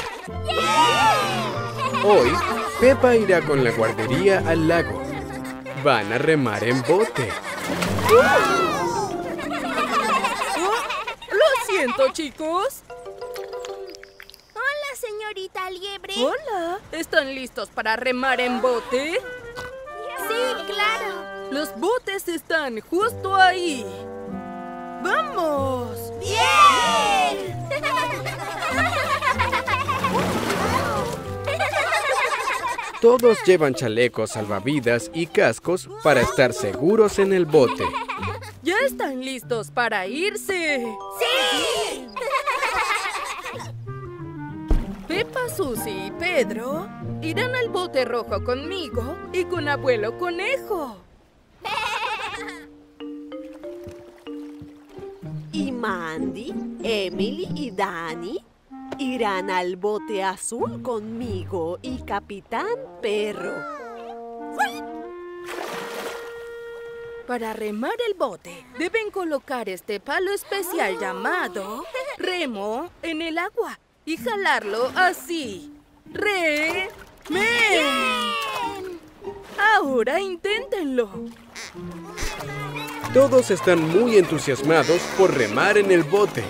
Hoy, Peppa irá con la guardería al lago. Van a remar en bote. Lo siento, chicos. Hola, señorita Liebre. Hola. ¿Están listos para remar en bote? Sí, claro. Los botes están justo ahí. ¡Vamos! ¡Bien! Todos llevan chalecos salvavidas y cascos para estar seguros en el bote. ¿Ya están listos para irse? ¡Sí! Peppa, Susie y Pedro irán al bote rojo conmigo y con Abuelo Conejo. Y Mandy, Emily y Danny irán al bote azul conmigo y Capitán Perro. Para remar el bote, deben colocar este palo especial llamado remo en el agua y jalarlo así. ¡Re! ¡Men! Ahora inténtenlo. Todos están muy entusiasmados por remar en el bote.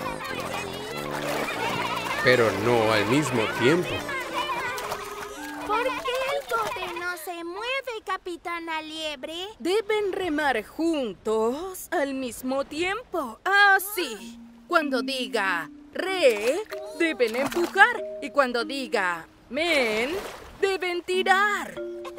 Pero no al mismo tiempo. ¿Por qué el bote no se mueve, Capitana Liebre? Deben remar juntos al mismo tiempo. Así. Cuando diga re, deben empujar. Y cuando diga men, deben tirar.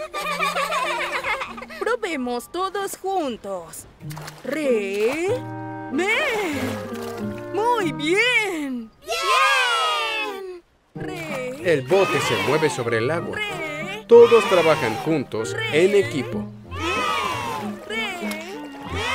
Probemos todos juntos. Re, men. Muy bien. ¡Bien! Re, El bote se mueve sobre el agua. re, Todos trabajan juntos en equipo. re.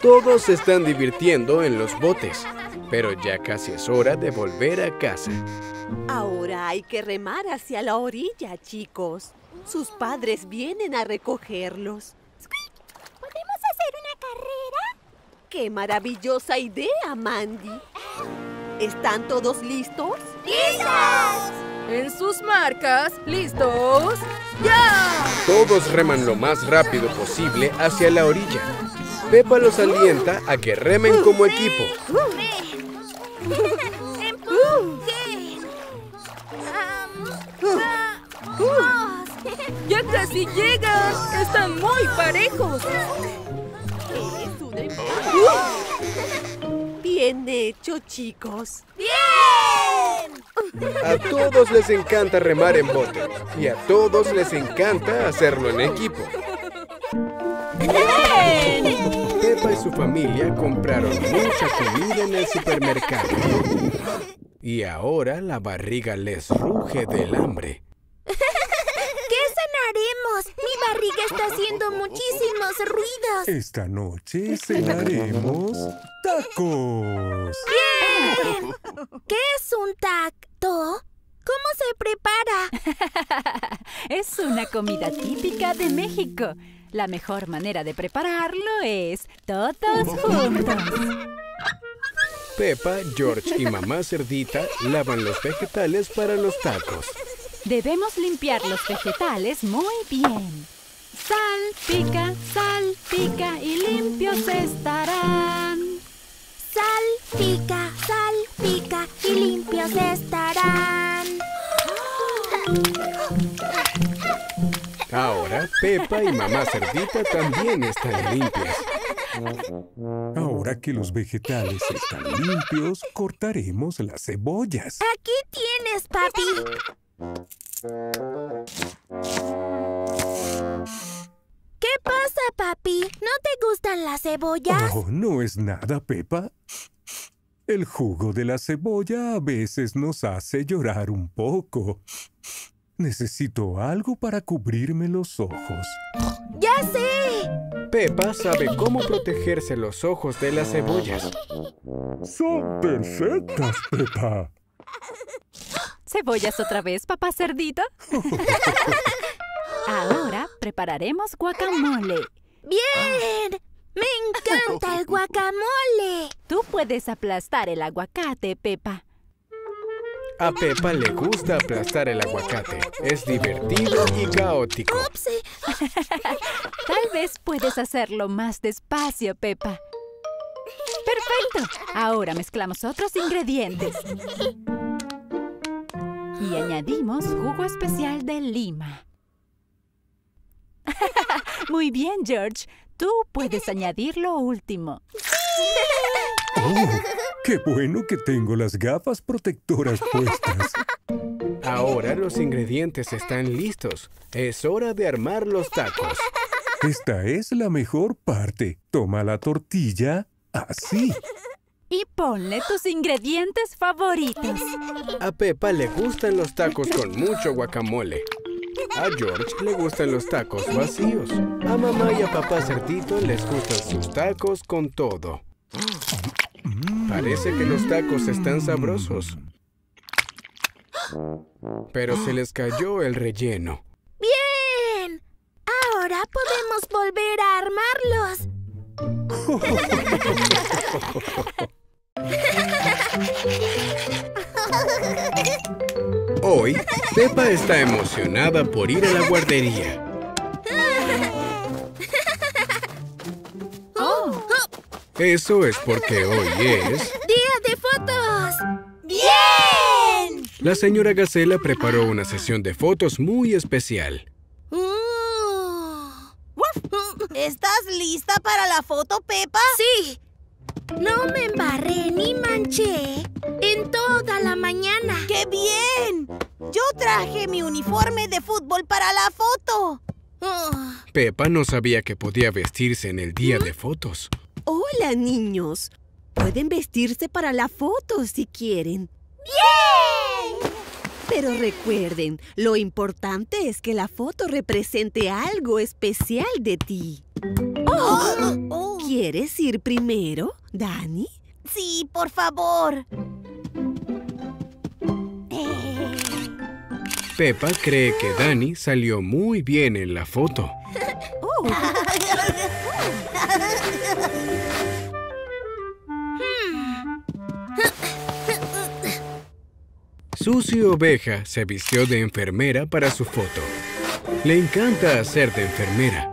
Todos se están divirtiendo en los botes, pero ya casi es hora de volver a casa. Ahora hay que remar hacia la orilla, chicos. Sus padres vienen a recogerlos. ¿Podemos hacer una carrera? ¡Qué maravillosa idea, Mandy! ¿Están todos listos? ¡Listos! En sus marcas, ¿listos? ¡Ya! Todos reman lo más rápido posible hacia la orilla. Peppa los alienta a que remen como equipo. ¡Empuje! ¡Vamos! ¡Ya casi llegan! ¡Están muy parejos! Eres una empujada. Bien hecho, chicos. ¡Bien! A todos les encanta remar en bote y a todos les encanta hacerlo en equipo. Peppa y su familia compraron mucha comida en el supermercado. Y ahora la barriga les ruge del hambre. ¿Qué cenaremos? Mi barriga está haciendo muchísimos ruidos. Esta noche cenaremos tacos. ¡Bien! ¿Qué es un tacto? ¿Cómo se prepara? Es una comida típica de México. La mejor manera de prepararlo es todos juntos. Peppa, George y mamá cerdita lavan los vegetales para los tacos. Debemos limpiar los vegetales muy bien. Sal, pica, sal, pica y limpios estarán. Sal, pica, sal, pica y limpios estarán. Ahora Peppa y mamá cerdita también están limpias. Ahora que los vegetales están limpios, cortaremos las cebollas. Aquí tienes, papi. ¿Qué pasa, papi? ¿No te gustan las cebollas? Oh, no es nada, Peppa. El jugo de la cebolla a veces nos hace llorar un poco. Necesito algo para cubrirme los ojos. ¡Ya sé! Peppa sabe cómo protegerse los ojos de las cebollas. Son perfectas, Peppa. ¿Cebollas otra vez, papá cerdito? Ahora prepararemos guacamole. ¡Bien! ¡Me encanta el guacamole! Tú puedes aplastar el aguacate, Peppa. A Peppa le gusta aplastar el aguacate. Es divertido y caótico. ¡Upsi! Tal vez puedes hacerlo más despacio, Peppa. ¡Perfecto! Ahora mezclamos otros ingredientes. Y añadimos jugo especial de lima. Muy bien, George. Tú puedes añadir lo último. ¡Oh! ¡Qué bueno que tengo las gafas protectoras puestas! Ahora los ingredientes están listos. Es hora de armar los tacos. Esta es la mejor parte. Toma la tortilla así. Y ponle tus ingredientes favoritos. A Peppa le gustan los tacos con mucho guacamole. A George le gustan los tacos vacíos. A mamá y a papá cerdito les gustan sus tacos con todo. Parece que los tacos están sabrosos. Pero se les cayó el relleno. ¡Bien! Ahora podemos volver a armarlos. Hoy, Peppa está emocionada por ir a la guardería. ¡Oh! Eso es porque hoy es... ¡Día de fotos! ¡Bien! La señora Gacela preparó una sesión de fotos muy especial. Uh. ¿Estás lista para la foto, Peppa? ¡Sí! No me embarré ni manché en toda la mañana. ¡Qué bien! Yo traje mi uniforme de fútbol para la foto. Oh. Peppa no sabía que podía vestirse en el día de fotos. Hola, niños. Pueden vestirse para la foto si quieren. ¡Bien! Pero recuerden, lo importante es que la foto represente algo especial de ti. Oh, oh. ¿Quieres ir primero, Dani? Sí, por favor. Peppa cree que Dani salió muy bien en la foto. Oh. Susie Oveja se vistió de enfermera para su foto. Le encanta hacer de enfermera.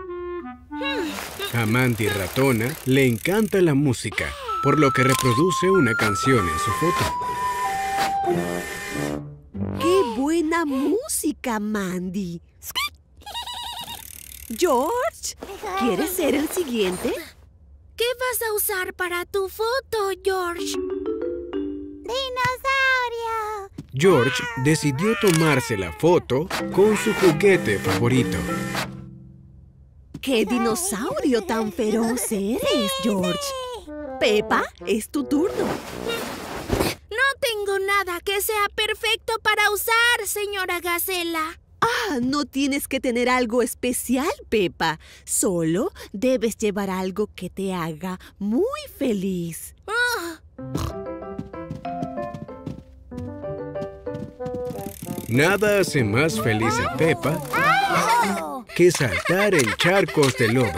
A Mandy Ratona le encanta la música, por lo que reproduce una canción en su foto. ¡Qué buena música, Mandy! George, ¿quieres ser el siguiente? ¿Qué vas a usar para tu foto, George? ¡Dinosaurio! George decidió tomarse la foto con su juguete favorito. ¡Qué dinosaurio tan feroz eres, George! Peppa, es tu turno. No tengo nada que sea perfecto para usar, señora Gacela. Ah, no tienes que tener algo especial, Peppa. Solo debes llevar algo que te haga muy feliz. Oh. Nada hace más feliz a Peppa que saltar en charcos de lodo.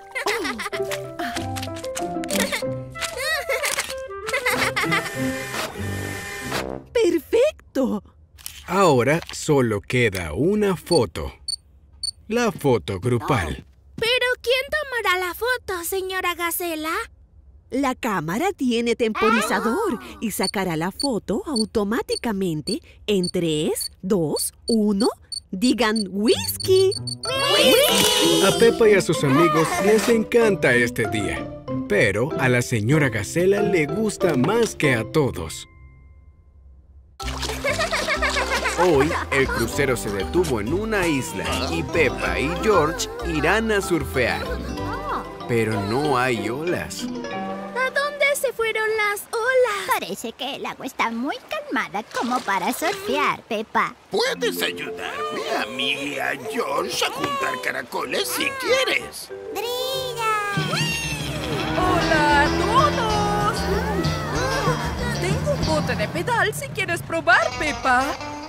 ¡Perfecto! Ahora solo queda una foto. La foto grupal. ¿Pero quién tomará la foto, señora Gacela? La cámara tiene temporizador y sacará la foto automáticamente en tres, dos, uno. ¡Digan whisky! ¡Whisky! A Peppa y a sus amigos les encanta este día. Pero a la señora Gacela le gusta más que a todos. Hoy el crucero se detuvo en una isla y Peppa y George irán a surfear. Pero no hay olas. ¿A dónde se fueron las olas? Parece que el agua está muy calmada como para surfear, Peppa. Puedes ayudarme a mí y a George a juntar caracoles si quieres. ¡Brilla! ¡Hola a todos! Tengo un bote de pedal si quieres probar, Peppa.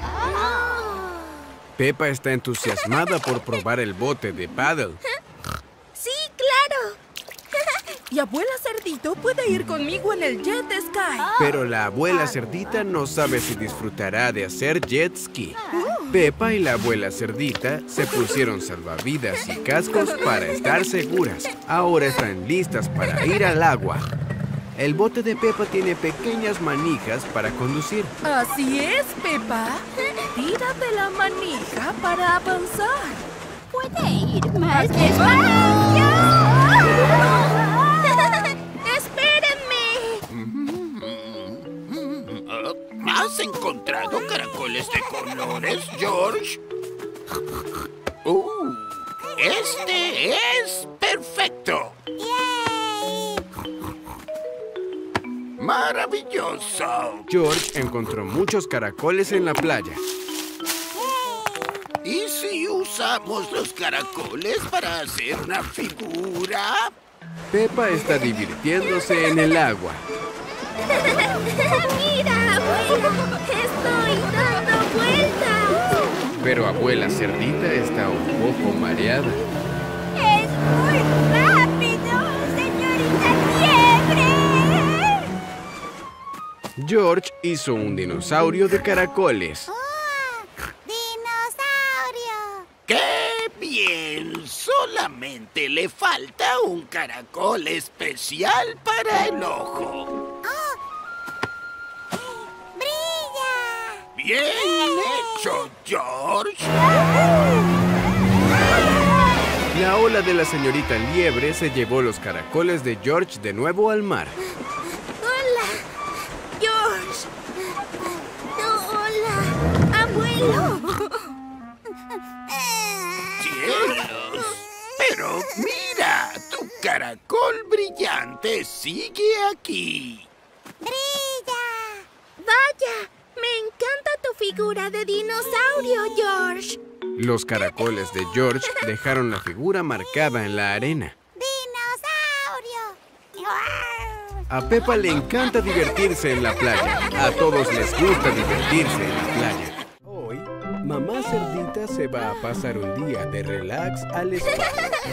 Peppa está entusiasmada por probar el bote de paddle. ¡Sí, claro! Y abuela Cerdito puede ir conmigo en el Jet Sky. Pero la abuela Cerdita no sabe si disfrutará de hacer jet ski. Peppa y la abuela Cerdita se pusieron salvavidas y cascos para estar seguras. Ahora están listas para ir al agua. El bote de Peppa tiene pequeñas manijas para conducir. Así es, Peppa. Tira de la manija para avanzar. Puede ir más despacio. ¿Has encontrado caracoles de colores, George? Uh, este es perfecto. ¡Yay! ¡Maravilloso! George encontró muchos caracoles en la playa. ¿Y si usamos los caracoles para hacer una figura? Peppa está divirtiéndose en el agua. ¡Mira, abuela! ¡Estoy dando vueltas! Pero abuela Cerdita está un poco mareada. ¡Es muy rápido, señorita Liebre! George hizo un dinosaurio de caracoles. ¡Oh! ¡Dinosaurio! ¡Qué bien! Solamente le falta un caracol especial para el ojo. ¡Bien hecho, George! La ola de la señorita Liebre se llevó los caracoles de George de nuevo al mar. ¡Hola, George! No, ¡hola, abuelo! ¡Cielos! Pero mira, tu caracol brillante sigue aquí. ¡Brilla! ¡Vaya! ¡Me encanta tu figura de dinosaurio, George! Los caracoles de George dejaron la figura marcada en la arena. A Peppa le encanta divertirse en la playa. A todos les gusta divertirse en la playa. Hoy, mamá cerdita se va a pasar un día de relax al spa.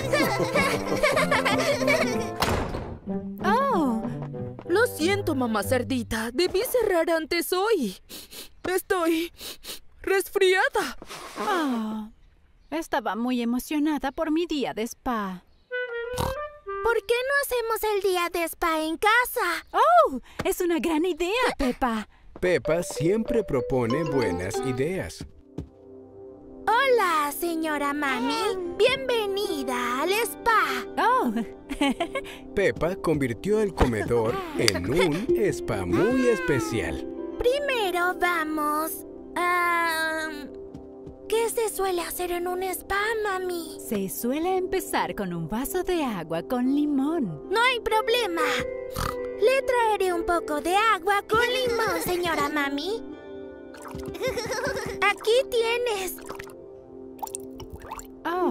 ¡Oh! Lo siento, mamá cerdita. Debí cerrar antes hoy. Estoy resfriada. Oh, estaba muy emocionada por mi día de spa. ¿Por qué no hacemos el día de spa en casa? ¡Oh! Es una gran idea, Peppa. Peppa siempre propone buenas ideas. Hola, señora Mami. Bienvenida al spa. Oh. Peppa convirtió el comedor en un spa muy especial. Primero vamos a... ¿Qué se suele hacer en un spa, Mami? Se suele empezar con un vaso de agua con limón. No hay problema. Le traeré un poco de agua con limón, señora Mami. Aquí tienes. Oh.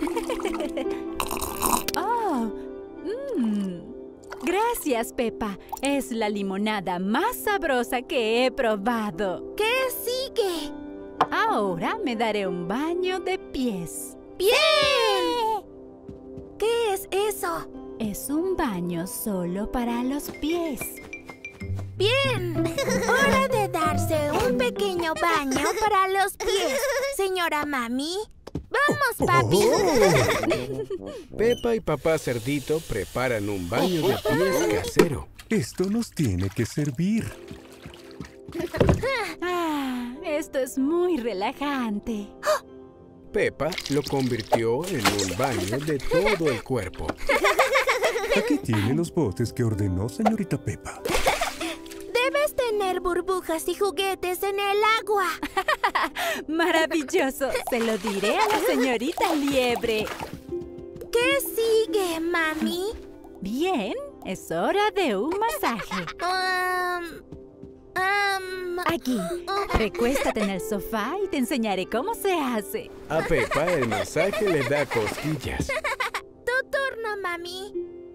Oh. Mm. Gracias, Peppa. Es la limonada más sabrosa que he probado. ¿Qué sigue? Ahora me daré un baño de pies. ¡Bien! ¿Qué es eso? Es un baño solo para los pies. ¡Bien! Hora de darse un pequeño baño para los pies, señora Mami. ¡Vamos, papi! Oh. Peppa y papá cerdito preparan un baño de pies casero. Esto nos tiene que servir. Ah, esto es muy relajante. Peppa lo convirtió en un baño de todo el cuerpo. Aquí tiene los botes que ordenó señorita Peppa. Debes tener burbujas y juguetes en el agua. ¡Maravilloso! Se lo diré a la señorita Liebre. ¿Qué sigue, Mami? Bien, es hora de un masaje. Um, um, Aquí, recuéstate en el sofá y te enseñaré cómo se hace. A Peppa el masaje le da cosquillas. Tu turno, Mami.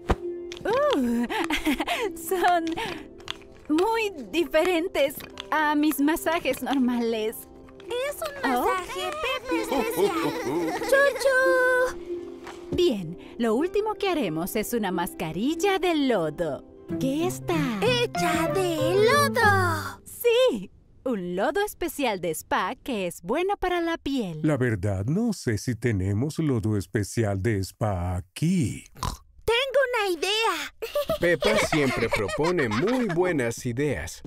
Uh, son muy diferentes a mis masajes normales. Es un masaje Peppa especial. ¡Chuchu! Bien, lo último que haremos es una mascarilla de lodo. ¿Qué está? ¡Hecha de lodo! ¡Sí! Un lodo especial de spa que es bueno para la piel. La verdad, no sé si tenemos lodo especial de spa aquí. ¡Tengo una idea! Peppa siempre propone muy buenas ideas.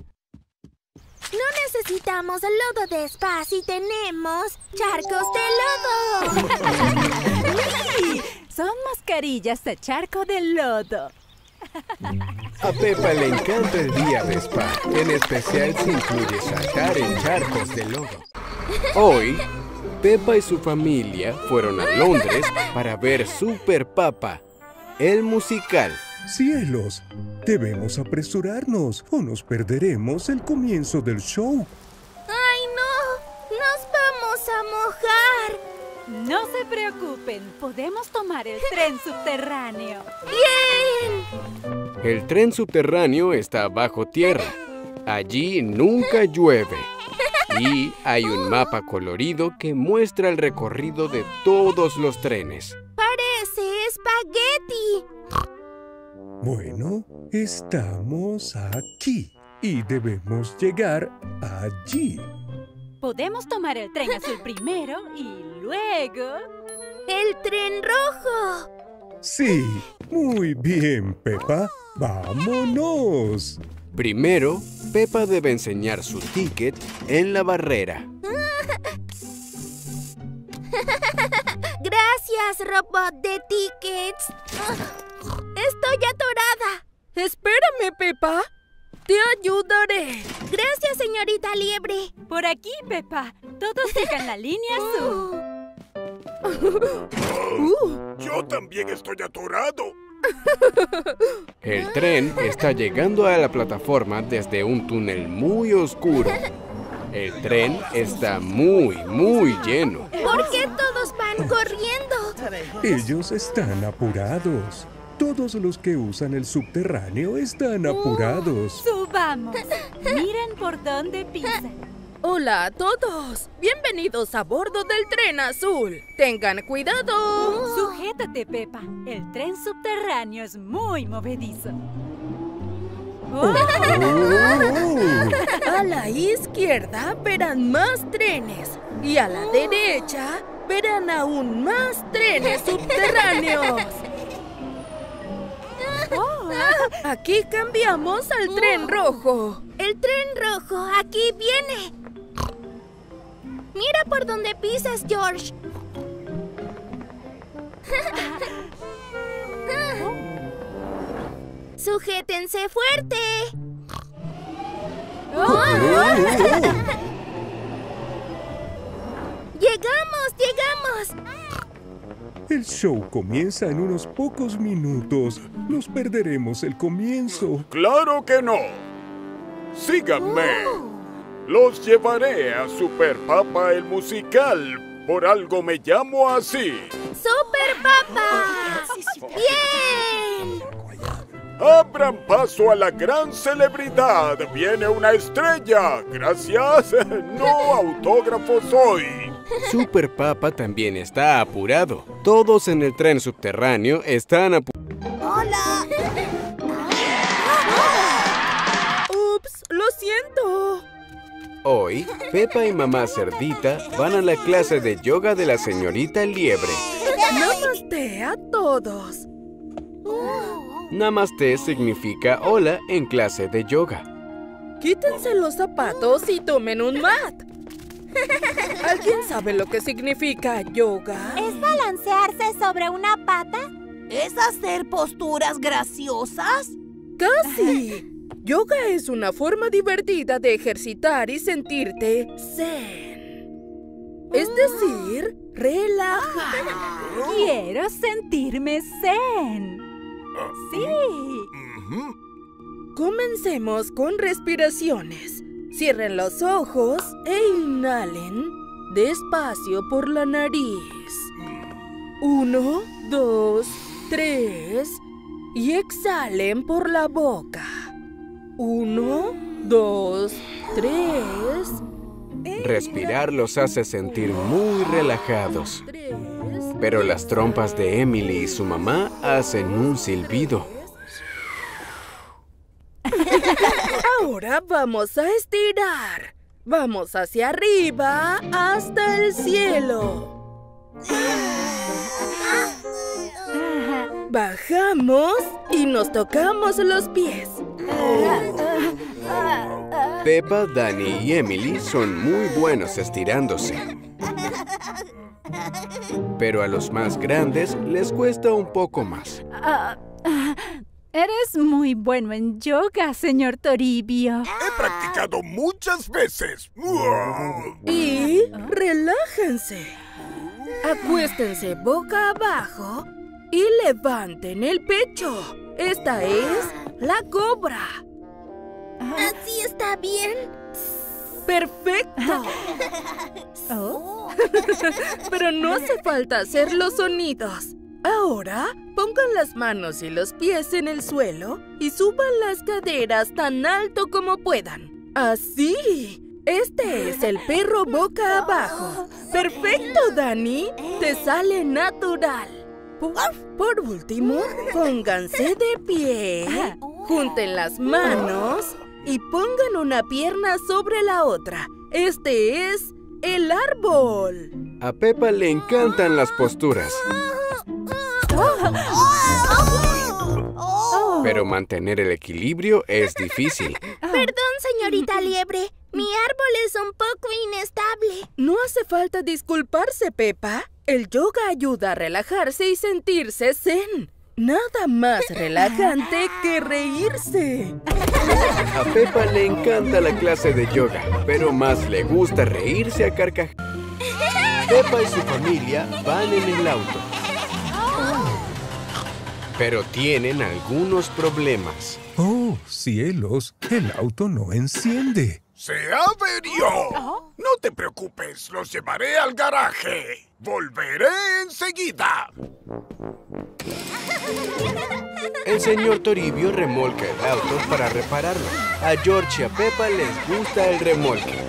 No necesitamos lodo de spa si tenemos charcos de lodo. ¡Sí! Son mascarillas de charco de lodo. A Peppa le encanta el día de spa, en especial si incluye saltar en charcos de lodo. Hoy, Peppa y su familia fueron a Londres para ver Super Papa, el musical. ¡Cielos! Debemos apresurarnos o nos perderemos el comienzo del show. ¡Ay, no! ¡Nos vamos a mojar! No se preocupen, podemos tomar el tren subterráneo. ¡Bien! El tren subterráneo está bajo tierra. Allí nunca llueve. Y hay un mapa colorido que muestra el recorrido de todos los trenes. ¡Parece espagueti! Bueno, estamos aquí y debemos llegar allí. Podemos tomar el tren azul primero y luego... ¡El tren rojo! Sí, muy bien, Peppa. ¡Vámonos! Primero, Peppa debe enseñar su ticket en la barrera. Gracias, robot de tickets. Estoy atorada. Espérame, Peppa. Te ayudaré. Gracias, señorita Liebre. Por aquí, Peppa. Todos sigan la línea azul. Uh, yo también estoy atorado. El tren está llegando a la plataforma desde un túnel muy oscuro. El tren está muy, muy lleno. ¿Por qué todos van corriendo? Ellos están apurados. Todos los que usan el subterráneo están apurados. ¡Subamos! Miren por dónde pisan. Hola a todos. Bienvenidos a bordo del tren azul. Tengan cuidado. Sujétate, Pepa. El tren subterráneo es muy movedizo. ¡Oh! A la izquierda verán más trenes y a la derecha verán aún más trenes subterráneos. Oh, aquí cambiamos al tren rojo. El tren rojo aquí viene. Mira por dónde pisas, George. ¡Sujétense fuerte! ¡Oh! ¡Llegamos, llegamos! El show comienza en unos pocos minutos. Nos perderemos el comienzo. ¡Claro que no! ¡Síganme! Los llevaré a Super Papa el musical. Por algo me llamo así. ¡Super Papa! ¡Bien! ¡Abran paso a la gran celebridad! ¡Viene una estrella! ¡Gracias! ¡No autógrafos hoy! Super Papa también está apurado. Todos en el tren subterráneo están apurados. ¡Hola! ¡Ups! ¡Lo siento! Hoy, Pepa y Mamá Cerdita van a la clase de yoga de la señorita Liebre. ¡Namaste a todos! Namaste significa hola en clase de yoga. Quítense los zapatos y tomen un mat. ¿Alguien sabe lo que significa yoga? ¿Es balancearse sobre una pata? ¿Es hacer posturas graciosas? ¡Casi! Yoga es una forma divertida de ejercitar y sentirte zen. Es decir, relajado. Quiero sentirme zen. ¡Sí! Comencemos con respiraciones. Cierren los ojos e inhalen despacio por la nariz. Uno, dos, tres. Y exhalen por la boca. Uno, dos, tres. Respirar los hace sentir muy relajados. Pero las trompas de Emily y su mamá hacen un silbido. Ahora vamos a estirar. Vamos hacia arriba hasta el cielo. Bajamos y nos tocamos los pies. Pepa, Danny y Emily son muy buenos estirándose. Pero a los más grandes les cuesta un poco más. Uh, uh, eres muy bueno en yoga, señor Toribio. He practicado muchas veces. Y relájense. Acuéstense boca abajo y levanten el pecho. Esta es la cobra. ¿Así está bien? ¡Perfecto! ¿Oh? Pero no hace falta hacer los sonidos. Ahora, pongan las manos y los pies en el suelo y suban las caderas tan alto como puedan. ¡Así! Este es el perro boca abajo. ¡Perfecto, Danny! Te sale natural. Por, por último, pónganse de pie, junten las manos y pongan una pierna sobre la otra. Este es el árbol. A Pepa le encantan las posturas. Pero mantener el equilibrio es difícil. Perdón, señorita Liebre. Mi árbol es un poco inestable. No hace falta disculparse, Pepa. El yoga ayuda a relajarse y sentirse zen. Nada más relajante que reírse. A Pepa le encanta la clase de yoga, pero más le gusta reírse a carcajadas. Pepa y su familia van en el auto. Pero tienen algunos problemas. ¡Oh, cielos! El auto no enciende. ¡Se averió! No te preocupes, los llevaré al garaje. Volveré enseguida. El señor Toribio remolca el auto para repararlo. A George y a Peppa les gusta el remolque.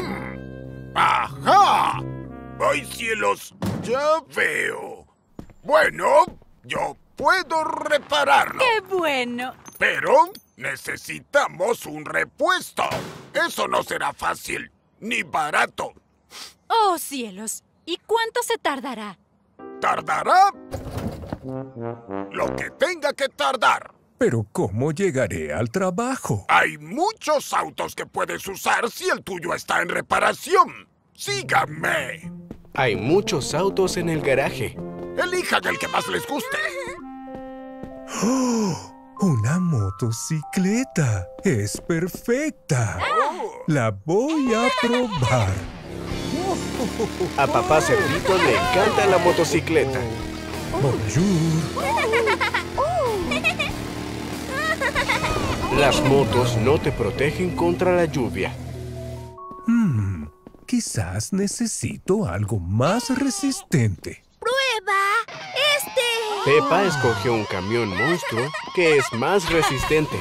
¡Ajá! ¡Ay, cielos! Ya veo. Bueno, yo puedo repararlo. ¡Qué bueno! Pero necesitamos un repuesto. Eso no será fácil, ni barato. ¡Oh, cielos! ¿Y cuánto se tardará? ¿Tardará? Lo que tenga que tardar. Pero ¿cómo llegaré al trabajo? Hay muchos autos que puedes usar si el tuyo está en reparación. ¡Síganme! Hay muchos autos en el garaje. Elijan el que más les guste. ¡Oh! ¡Una motocicleta! ¡Es perfecta! La voy a probar. A papá Cerdito le encanta la motocicleta. Bonjour. Las motos no te protegen contra la lluvia. Hmm, quizás necesito algo más resistente. ¡Prueba! ¡Este! Peppa escogió un camión monstruo que es más resistente.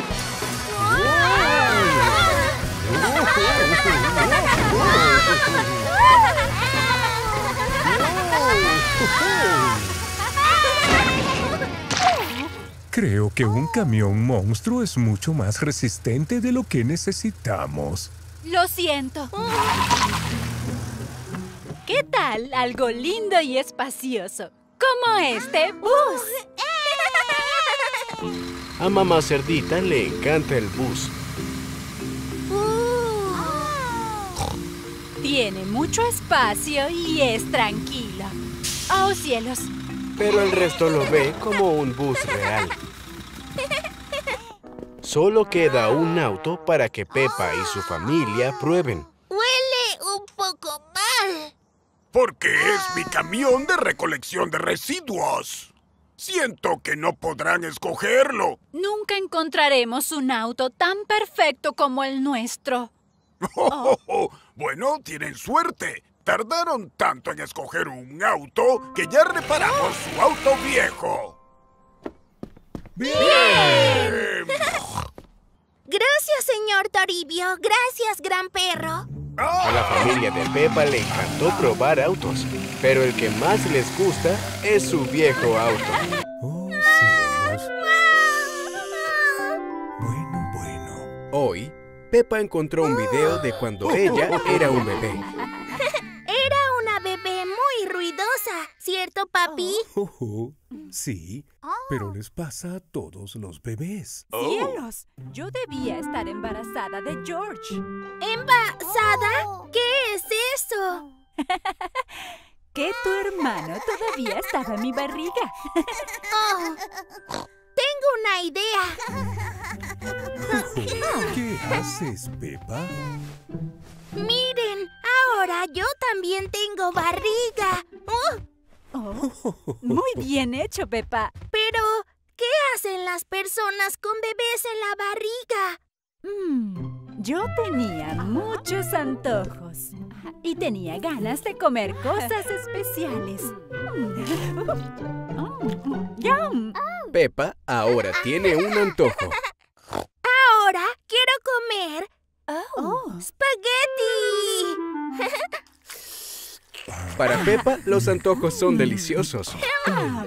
Creo que un camión monstruo es mucho más resistente de lo que necesitamos. Lo siento. ¿Qué tal algo lindo y espacioso? Como este bus. A mamá Cerdita le encanta el bus. Tiene mucho espacio y es tranquilo. ¡Oh, cielos! Pero el resto lo ve como un bus real. Solo queda un auto para que Peppa y su familia prueben. Huele un poco mal. Porque es mi camión de recolección de residuos. Siento que no podrán escogerlo. Nunca encontraremos un auto tan perfecto como el nuestro. Oh, oh, oh. Bueno, tienen suerte. Tardaron tanto en escoger un auto que ya reparamos su auto viejo. ¡Bien! Gracias, señor Toribio. Gracias, gran perro. A la familia de Peppa le encantó probar autos, pero el que más les gusta es su viejo auto. Oh, cielos. Bueno, bueno. Hoy, Peppa encontró un video de cuando ella era un bebé. Era una bebé muy ruidosa, ¿cierto, papi? Oh, oh, sí, pero les pasa a todos los bebés. ¡Cielos! Yo debía estar embarazada de George. ¿Embarazada? ¿Qué es eso? Que tu hermano todavía estaba en mi barriga. Oh, tengo una idea. Oh, ¿qué haces, Peppa? Miren, ahora yo también tengo barriga. Uh. Oh, muy bien hecho, Peppa. Pero, ¿qué hacen las personas con bebés en la barriga? Mm, yo tenía muchos antojos y tenía ganas de comer cosas especiales. Mm. ¡Yum! Peppa ahora tiene un antojo. Ahora quiero comer Oh. ¡espagueti! Para Peppa, los antojos son deliciosos. Ah,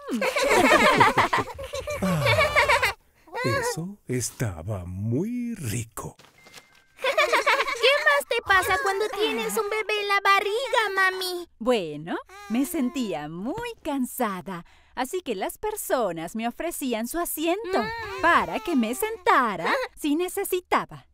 eso estaba muy rico. ¿Qué más te pasa cuando tienes un bebé en la barriga, mami? Bueno, me sentía muy cansada, así que las personas me ofrecían su asiento mm. para que me sentara si necesitaba.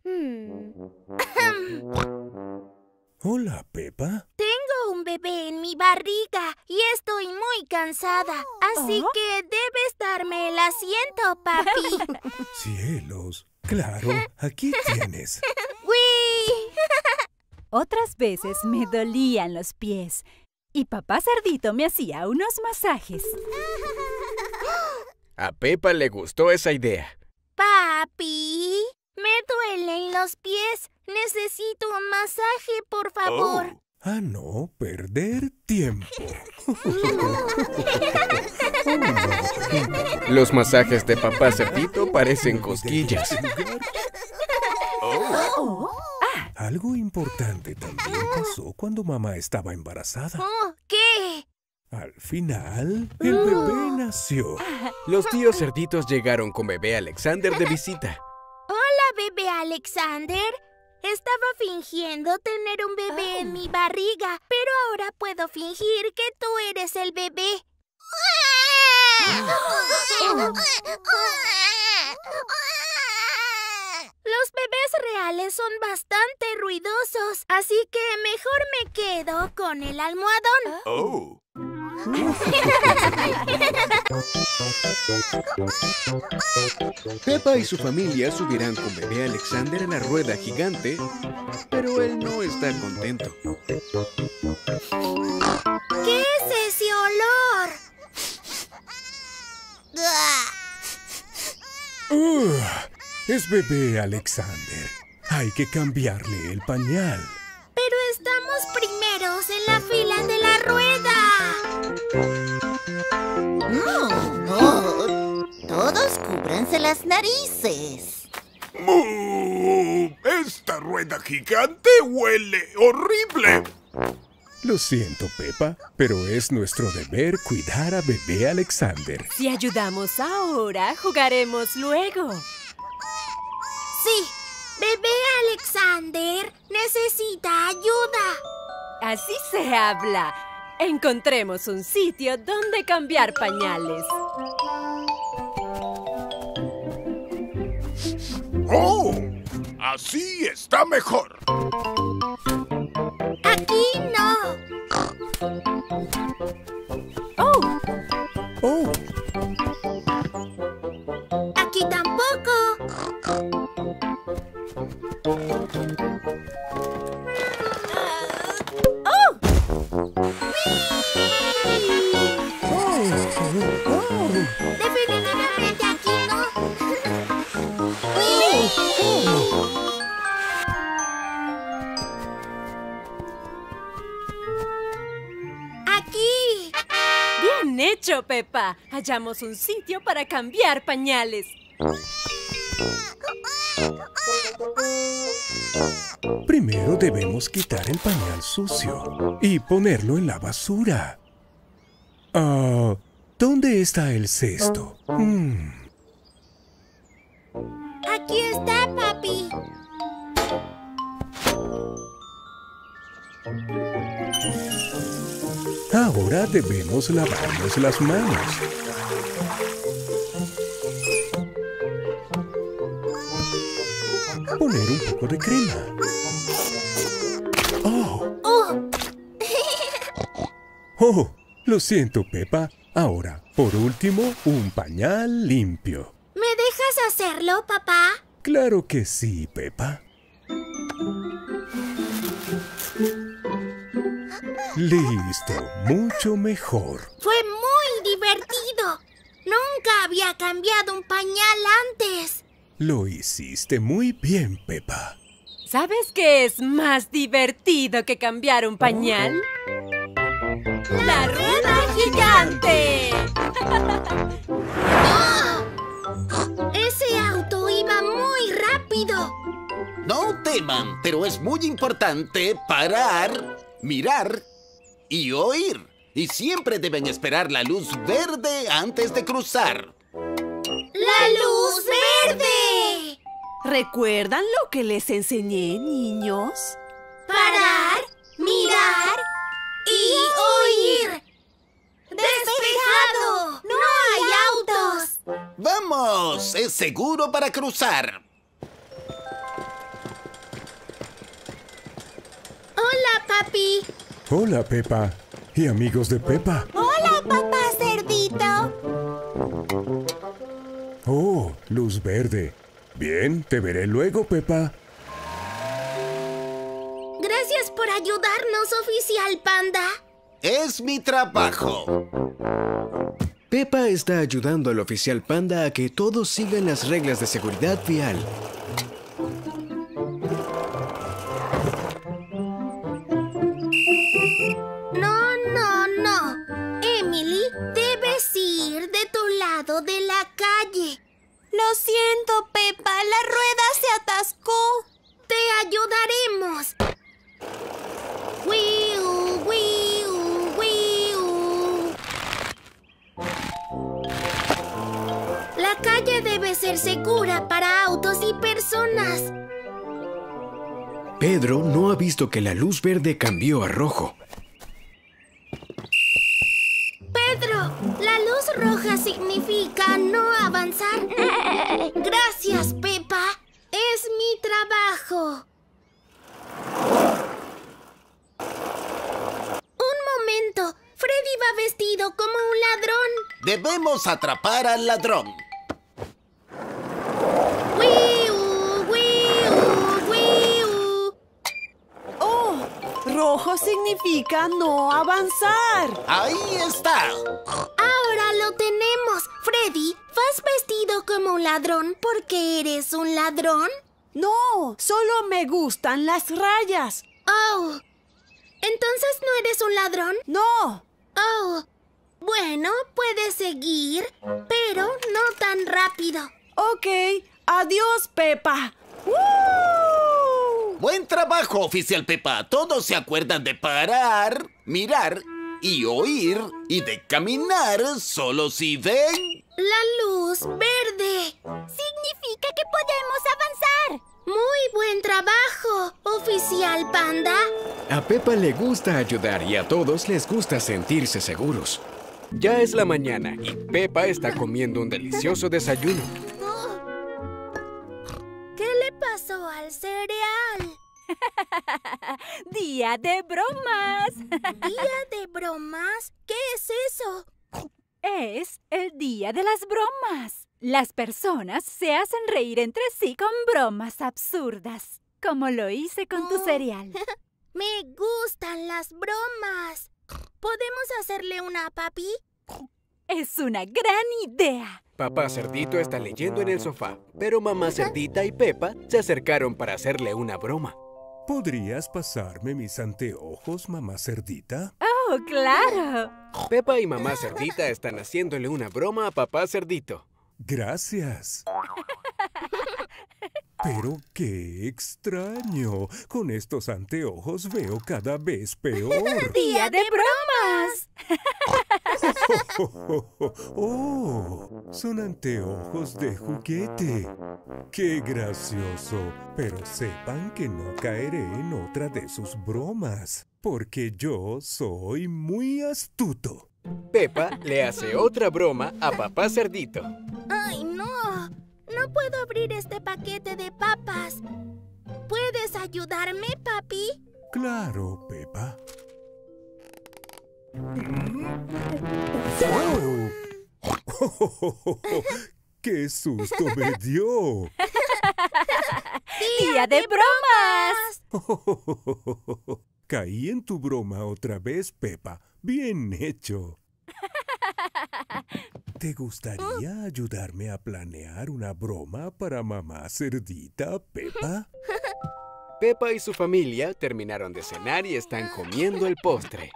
Hola, Peppa. Tengo un bebé en mi barriga y estoy muy cansada, así ¿Oh? que debes darme el asiento, papi. Cielos, claro, aquí tienes. ¡Uy! Otras veces me dolían los pies y papá Cerdito me hacía unos masajes. A Peppa le gustó esa idea. Papi, me duelen los pies. Necesito un masaje, por favor. Oh. Ah, no, perder tiempo. Los masajes de papá cerdito parecen cosquillas. Oh. Ah. Algo importante también pasó cuando mamá estaba embarazada. Oh, ¿qué? Al final, el bebé nació. Los tíos cerditos llegaron con bebé Alexander de visita. Hola, bebé Alexander. Estaba fingiendo tener un bebé oh. en mi barriga, pero ahora puedo fingir que tú eres el bebé. Los bebés reales son bastante ruidosos, así que mejor me quedo con el almohadón. Oh. Peppa y su familia subirán con bebé Alexander a la rueda gigante, pero él no está contento. ¿Qué es ese olor? Uh, es bebé Alexander. Hay que cambiarle el pañal. Pero estamos primeros en la fila de la rueda. Mm, oh, todos cúbranse las narices. ¡Mu! ¡Esta rueda gigante huele horrible! Lo siento, Peppa, pero es nuestro deber cuidar a bebé Alexander. Si ayudamos ahora, jugaremos luego. Sí, bebé Alexander necesita ayuda. Así se habla. Encontremos un sitio donde cambiar pañales. ¡Oh! Así está mejor. Aquí no. ¡Oh! ¡Oh! Aquí tampoco. ¡Oh! Definitivamente aquí no. Aquí. Bien hecho, Peppa. Hallamos un sitio para cambiar pañales. Primero debemos quitar el pañal sucio y ponerlo en la basura. Ah, ¿dónde está el cesto? Mm. Aquí está, papi. Ahora debemos lavarnos las manos. Poner un poco de crema. ¡Oh! ¡Oh! ¡Oh! Lo siento, Peppa. Ahora, por último, un pañal limpio. ¿Me dejas hacerlo, papá? Claro que sí, Peppa. Listo, mucho mejor. Fue muy divertido. Nunca había cambiado un pañal antes. Lo hiciste muy bien, Peppa. ¿Sabes qué es más divertido que cambiar un pañal? ¡La rueda gigante! ¡Oh! Ese auto iba muy rápido. No teman, pero es muy importante parar, mirar y oír. Y siempre deben esperar la luz verde antes de cruzar. ¡La luz verde! ¿Recuerdan lo que les enseñé, niños? Parar, mirar y oír. ¡Despejado! ¡No hay autos! ¡Vamos! Es seguro para cruzar. Hola, papi. Hola, Peppa. Y amigos de Peppa. Hola, papá cerdito. Oh, luz verde. Bien, te veré luego, Peppa. Gracias por ayudarnos, oficial Panda. Es mi trabajo. Peppa está ayudando al oficial Panda a que todos sigan las reglas de seguridad vial. que debe ser segura para autos y personas. Pedro no ha visto que la luz verde cambió a rojo. Pedro, la luz roja significa no avanzar. Gracias, Pepa. Es mi trabajo. Un momento. Freddy va vestido como un ladrón. Debemos atrapar al ladrón. ¡Wiu, wiu, wiu! ¡Oh! Rojo significa no avanzar. ¡Ahí está! Ahora lo tenemos. Freddy, ¿vas vestido como un ladrón porque eres un ladrón? No, solo me gustan las rayas. Oh, ¿entonces no eres un ladrón? No. Oh, bueno, puedes seguir, pero no tan rápido. Ok, adiós, Pepa. ¡Woo! Buen trabajo, oficial Pepa. Todos se acuerdan de parar, mirar y oír y de caminar solo si ven la luz verde. Significa que podemos avanzar. Muy buen trabajo, oficial Panda. A Pepa le gusta ayudar y a todos les gusta sentirse seguros. Ya es la mañana y Pepa está comiendo un delicioso desayuno. ¿Qué le pasó al cereal? ¡Día de bromas! ¿Día de bromas? ¿Qué es eso? Es el día de las bromas. Las personas se hacen reír entre sí con bromas absurdas, como lo hice con tu cereal. Me gustan las bromas. ¿Podemos hacerle una a papi? Es una gran idea. Papá Cerdito está leyendo en el sofá, pero mamá Cerdita y Pepa se acercaron para hacerle una broma. ¿Podrías pasarme mis anteojos, mamá Cerdita? ¡Oh, claro! Pepa y mamá Cerdita están haciéndole una broma a papá Cerdito. Gracias. Pero qué extraño. Con estos anteojos veo cada vez peor. ¡Día de bromas! ¡Oh! Son anteojos de juguete. ¡Qué gracioso! Pero sepan que no caeré en otra de sus bromas, porque yo soy muy astuto. Pepa le hace otra broma a papá Cerdito. ¡Ay, no! No puedo abrir este paquete de papas. ¿Puedes ayudarme, papi? Claro, Pepa. ¡Oh! ¡Qué susto me dio! ¡Día de bromas! Caí en tu broma otra vez, Pepa. Bien hecho. ¿Te gustaría ayudarme a planear una broma para mamá Cerdita, Pepa? Pepa y su familia terminaron de cenar y están comiendo el postre.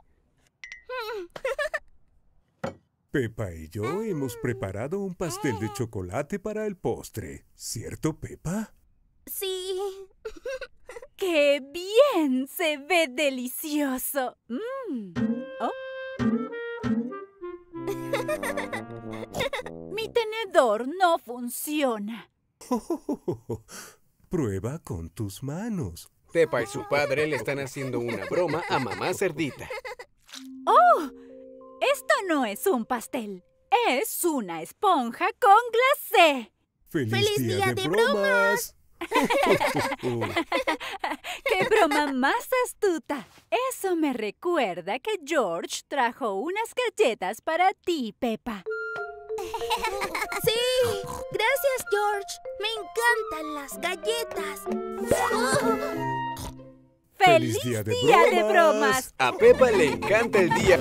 Pepa y yo hemos preparado un pastel de chocolate para el postre, ¿cierto, Pepa? Sí. ¡Qué bien! Se ve delicioso. Mm. Oh. Mi tenedor no funciona. Prueba con tus manos. Pepa y su padre le están haciendo una broma a mamá Cerdita. ¡Oh! Esto no es un pastel. Es una esponja con glacé. ¡Feliz, ¡Feliz día, día de, de bromas! ¡Qué broma más astuta! Eso me recuerda que George trajo unas galletas para ti, Pepa. Sí, gracias, George. Me encantan las galletas. ¡Feliz, ¡Feliz día, de, día bromas! de bromas! A Pepa le encanta el día.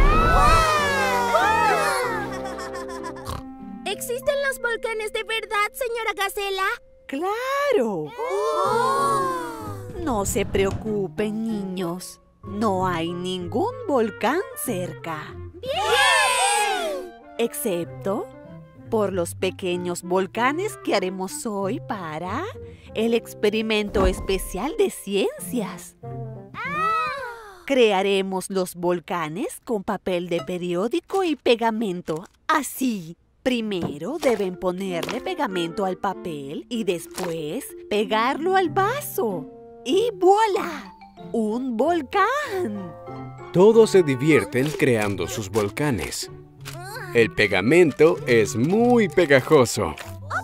¿Existen los volcanes de verdad, señora Gacela? ¡Claro! Oh. No se preocupen, niños. No hay ningún volcán cerca. ¡Bien! Excepto por los pequeños volcanes que haremos hoy para el experimento especial de ciencias. Oh. Crearemos los volcanes con papel de periódico y pegamento. Así. Primero deben ponerle pegamento al papel y después pegarlo al vaso. ¡Y voilá! ¡Un volcán! Todos se divierten creando sus volcanes. El pegamento es muy pegajoso.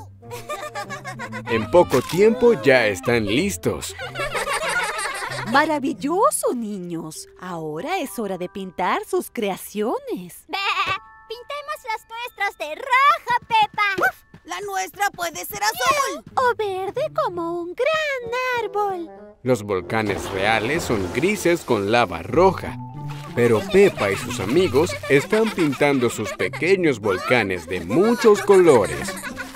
En poco tiempo ya están listos. ¡Maravilloso, niños! Ahora es hora de pintar sus creaciones. Pintemos los nuestros de rojo, Pepa. La nuestra puede ser azul. O verde como un gran árbol. Los volcanes reales son grises con lava roja. Pero Pepa y sus amigos están pintando sus pequeños volcanes de muchos colores.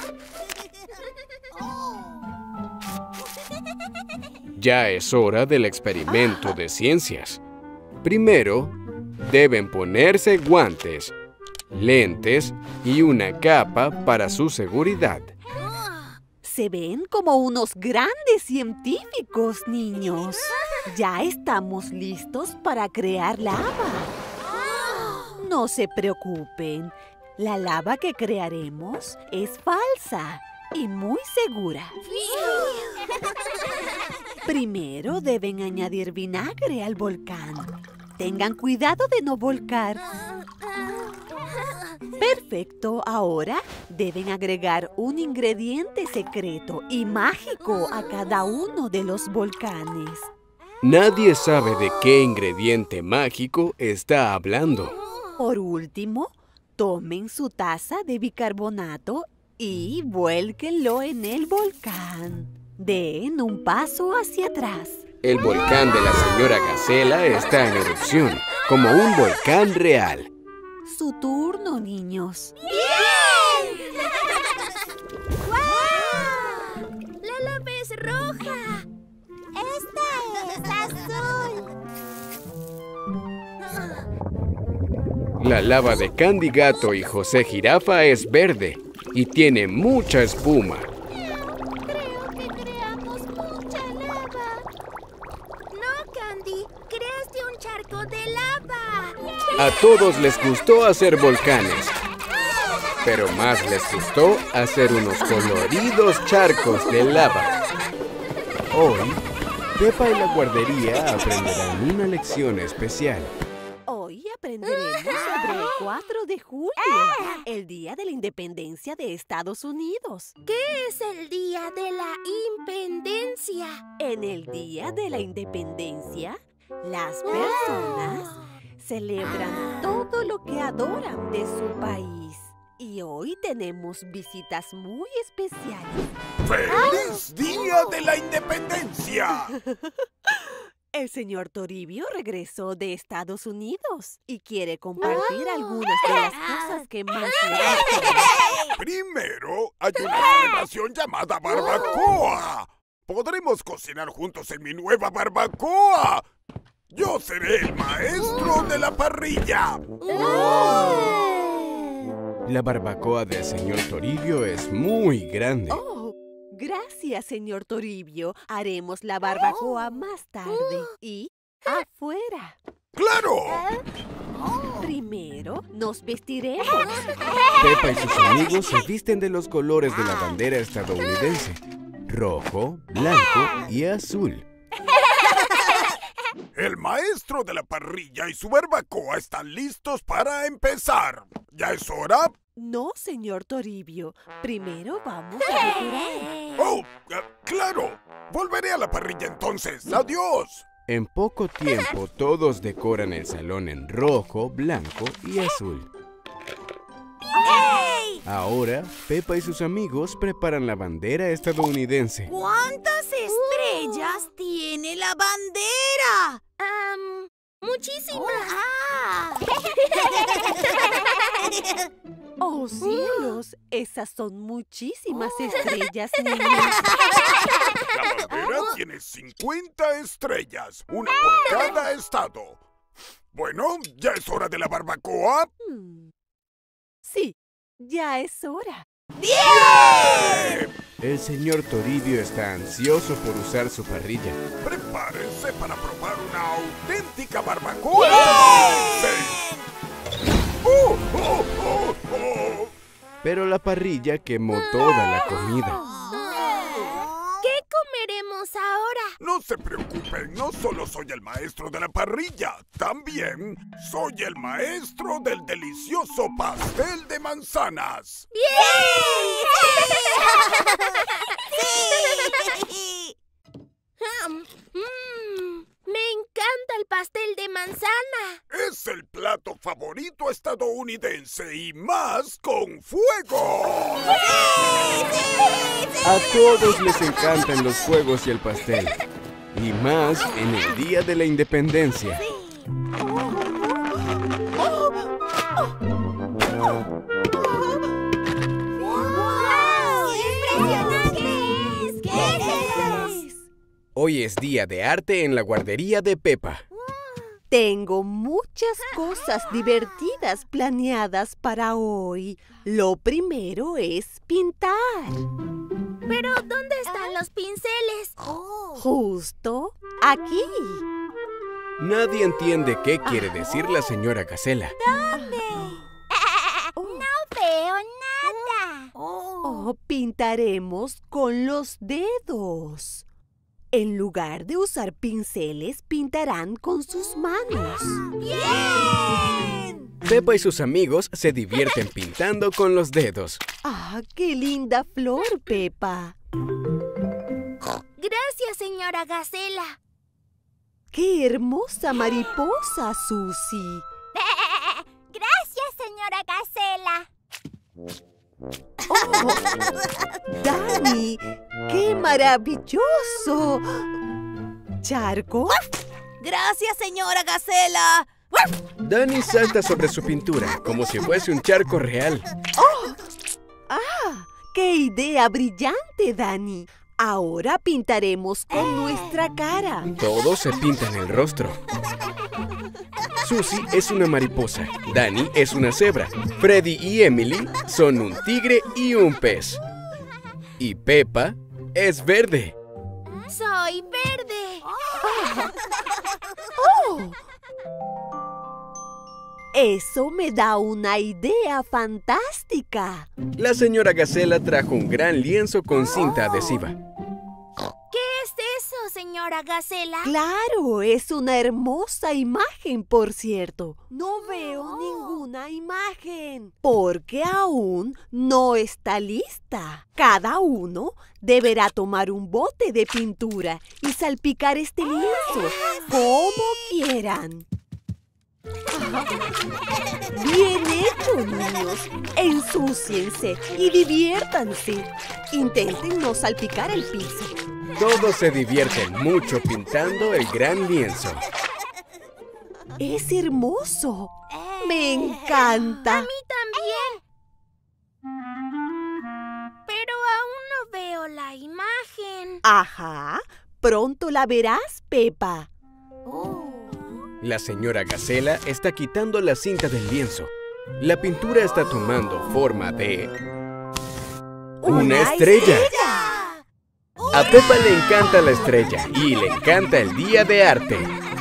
Ya es hora del experimento de ciencias. Primero, deben ponerse guantes, lentes y una capa para su seguridad. Se ven como unos grandes científicos, niños. Ya estamos listos para crear lava. No se preocupen. La lava que crearemos es falsa y muy segura. Primero deben añadir vinagre al volcán. Tengan cuidado de no volcar. Perfecto, ahora deben agregar un ingrediente secreto y mágico a cada uno de los volcanes. Nadie sabe de qué ingrediente mágico está hablando. Por último, tomen su taza de bicarbonato y vuélquenlo en el volcán. Den un paso hacia atrás. El volcán de la señora Gacela está en erupción, como un volcán real. Su turno, niños. ¡Bien! ¡Guau! ¡La lava es roja! ¡Esta es azul! La lava de Candy Gato y José Jirafa es verde y tiene mucha espuma. Creo que creamos mucha lava. No, Candy, creaste un charco de lava. A todos les gustó hacer volcanes, pero más les gustó hacer unos coloridos charcos de lava. Hoy, Pepa y la guardería aprenderán una lección especial. Hoy aprenderemos sobre el cuatro de julio, el Día de la Independencia de Estados Unidos. ¿Qué es el Día de la Independencia? En el Día de la Independencia, las personas celebran todo lo que adoran de su país. Y hoy tenemos visitas muy especiales. ¡Feliz Día de la Independencia! El señor Toribio regresó de Estados Unidos y quiere compartir algunas de las cosas que más le gustan. Primero, hay una celebración llamada barbacoa. Podremos cocinar juntos en mi nueva barbacoa. Yo seré el maestro de la parrilla. La barbacoa del señor Toribio es muy grande. Oh, gracias, señor Toribio. Haremos la barbacoa más tarde y afuera. ¡Claro! Primero nos vestiremos. Pepa y sus amigos se visten de los colores de la bandera estadounidense: rojo, blanco y azul. El maestro de la parrilla y su barbacoa están listos para empezar. ¿Ya es hora? No, señor Toribio. Primero vamos a decorar. ¡Oh! Uh, ¡claro! Volveré a la parrilla entonces. ¡Adiós! En poco tiempo, todos decoran el salón en rojo, blanco y azul. ¡Hey! Ahora, Pepa y sus amigos preparan la bandera estadounidense. ¿Cuántas estrellas uh. tiene la bandera? Um, muchísimas. ¡Oh, cielos! Esas son muchísimas estrellas, niños. La bandera tiene cincuenta estrellas, una por cada estado. Bueno, ¿ya es hora de la barbacoa? Hmm. Sí, ya es hora. ¡Bien! El señor Toribio está ansioso por usar su parrilla. Prepárense para probar una auténtica barbacoa. ¡Oh, oh, oh, oh! pero la parrilla quemó toda la comida. ¿Qué comeremos ahora? No se preocupen, no solo soy el maestro de la parrilla, también soy el maestro del delicioso pastel de manzanas. ¡Bien! ¡Sí! Mm, me encanta el pastel de manzana. Es el plato favorito estadounidense y más con fuego. A todos les encantan los fuegos y el pastel. Y más en el Día de la Independencia. Hoy es día de arte en la guardería de Pepa. Tengo muchas cosas divertidas planeadas para hoy. Lo primero es pintar. ¿Pero dónde están los pinceles? Justo aquí. Nadie entiende qué quiere decir la señora Gacela. ¿Dónde? No veo nada. Oh, pintaremos con los dedos. En lugar de usar pinceles, pintarán con sus manos. ¡Bien! Pepa y sus amigos se divierten pintando con los dedos. ¡Ah, qué linda flor, Pepa! Gracias, señora Gacela. ¡Qué hermosa mariposa, Susie! Gracias, señora Gacela. ¡Oh! ¡Dani! ¡Qué maravilloso! ¿Charco? Gracias, señora Gacela. Dani salta sobre su pintura como si fuese un charco real. ¡Oh! ¡Ah! ¡Qué idea brillante, Dani! Ahora pintaremos con nuestra cara. Todos se pintan el rostro. Susie es una mariposa, Dani es una cebra, Freddy y Emily son un tigre y un pez. Y Pepa es verde. Soy verde. ¡Oh! Eso me da una idea fantástica. La señora Gacela trajo un gran lienzo con cinta adhesiva. ¿Qué es eso, señora Gacela? Claro, es una hermosa imagen, por cierto. No veo ninguna imagen, porque aún no está lista. Cada uno deberá tomar un bote de pintura y salpicar este lienzo como quieran. Bien hecho, niños. Ensúciense y diviértanse. Intenten no salpicar el piso. Todos se divierten mucho pintando el gran lienzo. Es hermoso. Me encanta. A mí también. Pero aún no veo la imagen. Ajá. Pronto la verás, Pepa. La señora Gacela está quitando la cinta del lienzo. La pintura está tomando forma de... ¡Una, ¡Una estrella! estrella! A Pepa le encanta la estrella y le encanta el día de arte.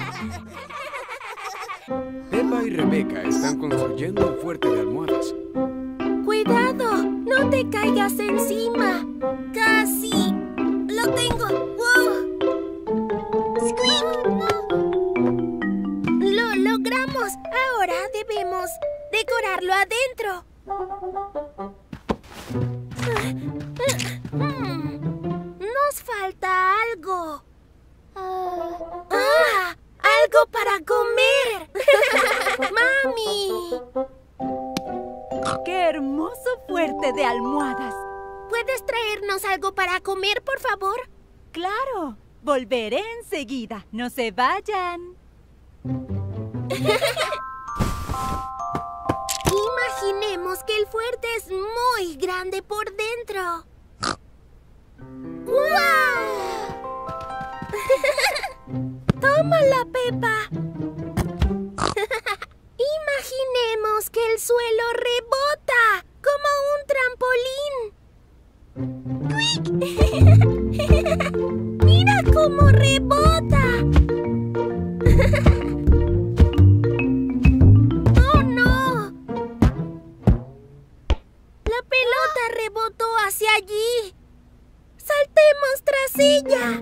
Pepa y Rebeca están construyendo un fuerte de almohadas. ¡Cuidado! ¡No te caigas encima! ¡Casi! ¡Lo tengo! ¡Wow! ¡Lo logramos! Ahora debemos decorarlo adentro. Nos falta algo. ¡Ah! ¡Algo para comer! ¡Mami! ¡Qué hermoso fuerte de almohadas! ¿Puedes traernos algo para comer, por favor? ¡Claro! Volveré enseguida. ¡No se vayan! Imaginemos que el fuerte es muy grande por dentro. ¡Guau! ¡Tómala, Pepa! Imaginemos que el suelo rebota como un trampolín. ¡Mira cómo rebota! ¡Oh, no! La pelota botella.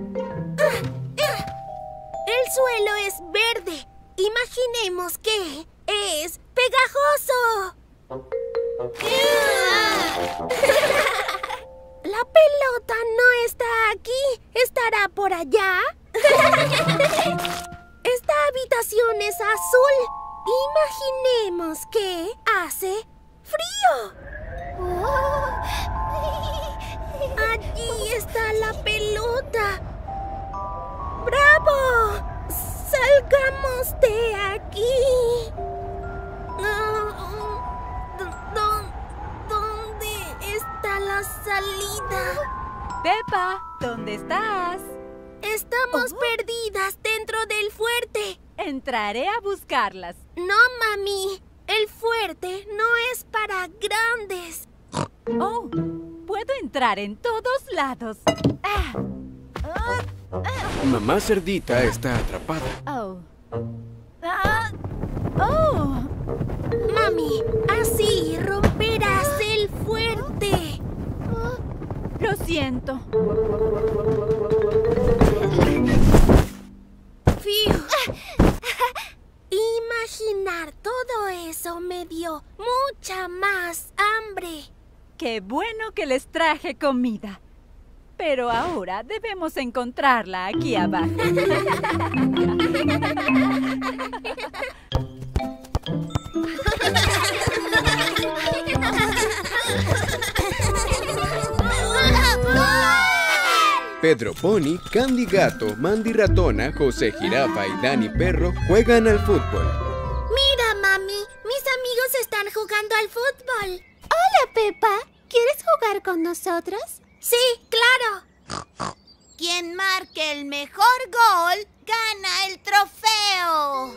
El suelo es verde. Imaginemos que es pegajoso. La pelota no está aquí. ¿Estará por allá? Esta habitación es azul. Imaginemos que hace frío. Allí está la pelota. ¡Bravo! ¡Salgamos de aquí! ¿Dónde está la salida? Pepa, ¿dónde estás? Estamos oh. perdidas dentro del fuerte. Entraré a buscarlas. No, mami. El fuerte no es para grandes. Oh, puedo entrar en todos lados. Ah. Ah. Mamá Cerdita está atrapada. Oh. Ah. Oh. Mami, así romperás el fuerte. Lo siento. Fiu. Imaginar todo eso me dio mucha más hambre. Qué bueno que les traje comida. Pero ahora debemos encontrarla aquí abajo. Pedro Pony, Candy Gato, Mandy Ratona, José Jirafa y Dani Perro juegan al fútbol. Mira, mami, mis amigos están jugando al fútbol. Hola, Pepa. ¿Quieres jugar con nosotros? Sí, claro. Quien marque el mejor gol gana el trofeo.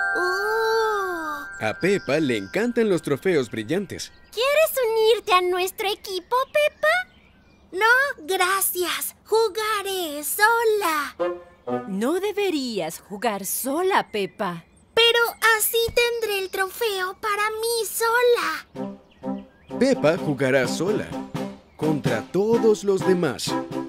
Uh. A Pepa le encantan los trofeos brillantes. ¿Quieres unirte a nuestro equipo, Pepa? No, gracias. Jugaré sola. No deberías jugar sola, Pepa. Pero así tendré el trofeo para mí sola. Pepa jugará sola contra todos los demás.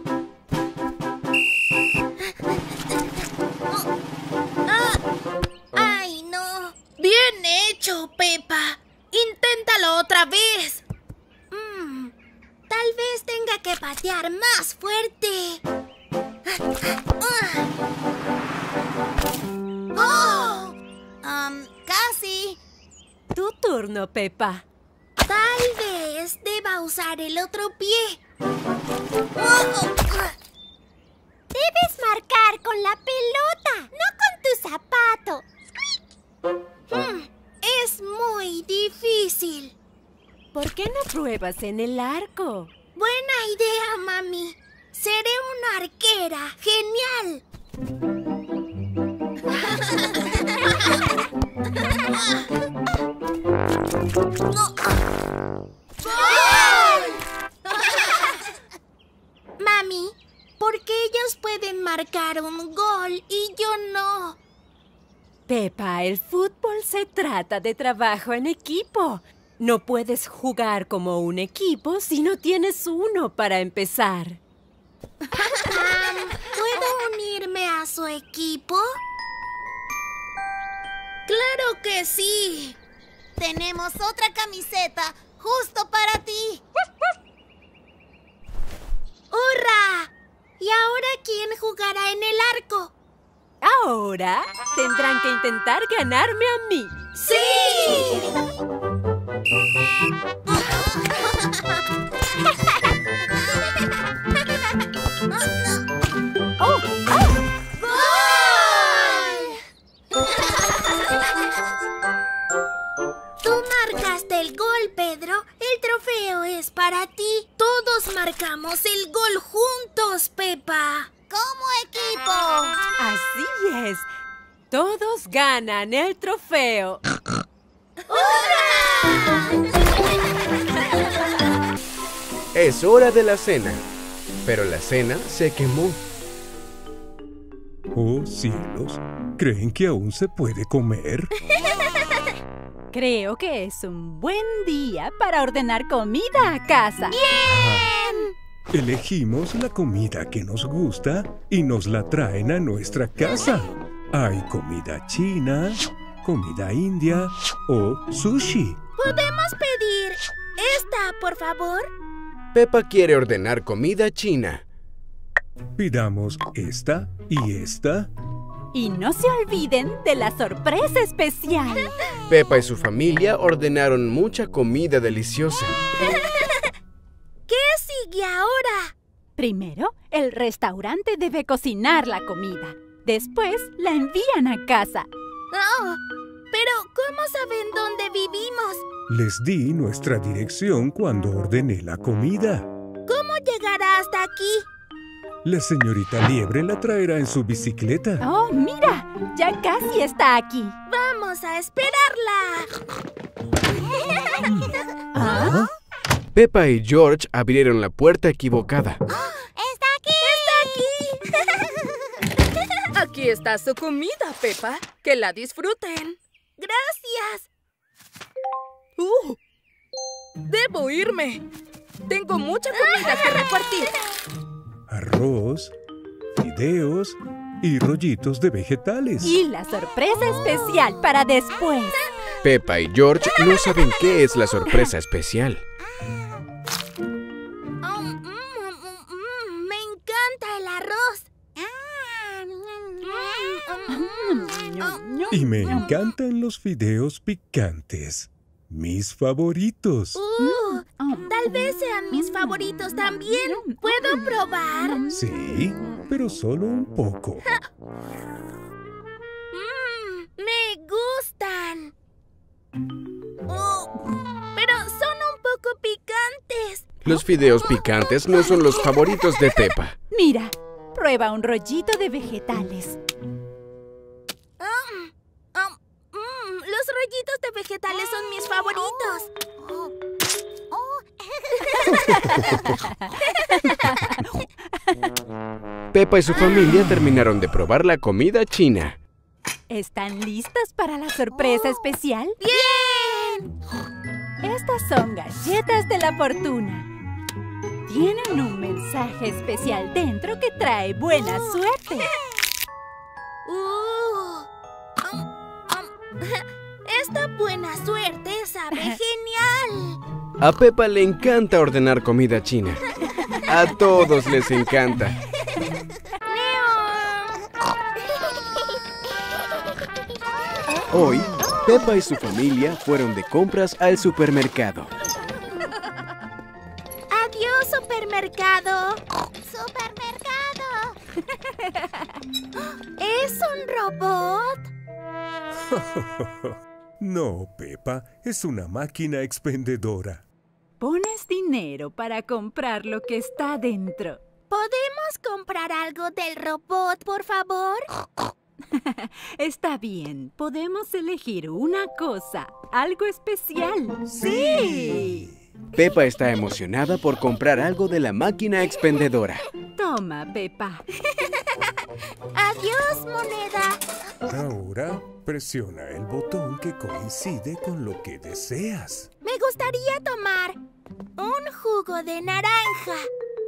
¡Ay, no! ¡Bien hecho, Pepa! ¡Inténtalo otra vez! Mm, tal vez tenga que patear más fuerte. ¡Oh! Um, casi. Tu turno, Pepa. Tal vez deba usar el otro pie. Debes marcar con la pelota, no con tu zapato. Hmm, es muy difícil. ¿Por qué no pruebas en el arco? Buena idea, mami. Seré una arquera. ¡Genial! Mami, ¿por qué ellos pueden marcar un gol y yo no? Pepa, el fútbol se trata de trabajo en equipo. No puedes jugar como un equipo si no tienes uno para empezar. Um, ¿Puedo unirme a su equipo? ¡Claro que sí! Tenemos otra camiseta justo para ti. ¡Hurra! ¿Y ahora quién jugará en el arco? Ahora tendrán que intentar ganarme a mí. ¡Sí! ¡Oh! Tú marcaste el gol, Pedro. El trofeo es para ti. Todos marcamos el gol juntos, Pepa. ¡Como equipo! Así es. Todos ganan el trofeo. Es hora de la cena, pero la cena se quemó. Oh, cielos, ¿creen que aún se puede comer? Creo que es un buen día para ordenar comida a casa. ¡Bien! Elegimos la comida que nos gusta y nos la traen a nuestra casa. Hay comida china, comida india o sushi. ¿Podemos pedir esta, por favor? Peppa quiere ordenar comida china. Pidamos esta y esta. Y no se olviden de la sorpresa especial. Peppa y su familia ordenaron mucha comida deliciosa. ¿Qué sigue ahora? Primero, el restaurante debe cocinar la comida. Después, la envían a casa. Oh, pero ¿cómo saben dónde vivimos? Les di nuestra dirección cuando ordené la comida. ¿Cómo llegará hasta aquí? La señorita Liebre la traerá en su bicicleta. ¡Oh, mira! Ya casi está aquí. ¡Vamos a esperarla! ¿Ah? Peppa y George abrieron la puerta equivocada. ¡Está aquí! ¡Está aquí! Aquí está su comida, Peppa. Que la disfruten. ¡Gracias! Uh, ¡Debo irme! Tengo mucha comida que repartir. Arroz, fideos y rollitos de vegetales. Y la sorpresa especial para después. Peppa y George no saben qué es la sorpresa especial. Oh, mm, mm, mm, me encanta el arroz. Y me encantan los fideos picantes. Mis favoritos. Uh, tal vez sean mis favoritos también. ¿Puedo probar? Sí, pero solo un poco. Mm, me gustan. Oh, pero son un poco picantes. Los fideos picantes no son los favoritos de Peppa. Mira, prueba un rollito de vegetales. Um, um, mm, los rollitos de vegetales son mis favoritos. Oh. Oh. Peppa y su familia terminaron de probar la comida china. ¿Están listas para la sorpresa especial? ¡Bien! Estas son galletas de la fortuna. Tienen un mensaje especial dentro que trae buena suerte. Uh, um, um, esta buena suerte sabe genial. A Peppa le encanta ordenar comida china. A todos les encanta. Hoy, Peppa y su familia fueron de compras al supermercado. Adiós, supermercado. ¡Supermercado! ¿Es un robot? No, Peppa, es una máquina expendedora. Pones dinero para comprar lo que está dentro. ¿Podemos comprar algo del robot, por favor? Está bien, podemos elegir una cosa, algo especial. ¡Sí! Peppa está emocionada por comprar algo de la máquina expendedora. Toma, Peppa. Adiós, moneda. Ahora presiona el botón que coincide con lo que deseas. Me gustaría tomar un jugo de naranja.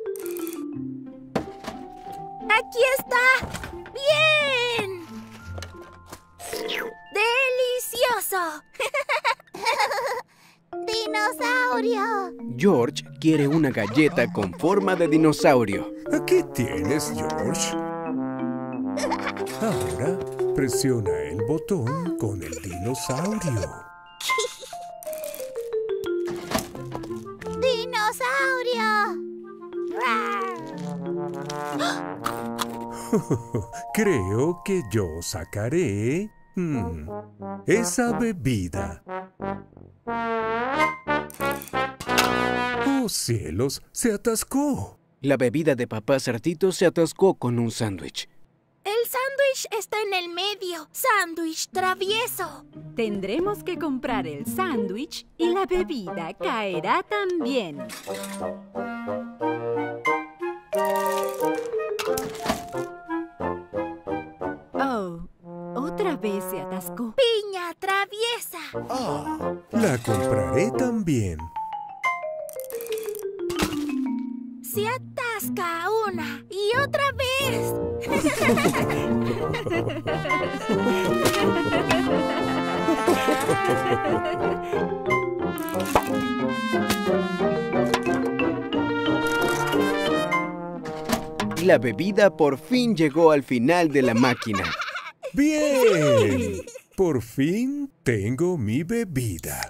¡Aquí está! ¡Bien! ¡Delicioso! ¡Dinosaurio! George quiere una galleta con forma de dinosaurio. Aquí tienes, George. Ahora presiona el botón con el dinosaurio. ¡Dinosaurio! Creo que yo sacaré hmm, esa bebida. ¡Oh, cielos! ¡Se atascó! La bebida de Papá Cerdito se atascó con un sándwich. El sándwich está en el medio. Sándwich travieso. Tendremos que comprar el sándwich y la bebida caerá también. Oh, otra vez se atascó. Piña traviesa. La compraré también. se atasca una y otra vez. La bebida por fin llegó al final de la máquina. ¡Bien! Por fin tengo mi bebida.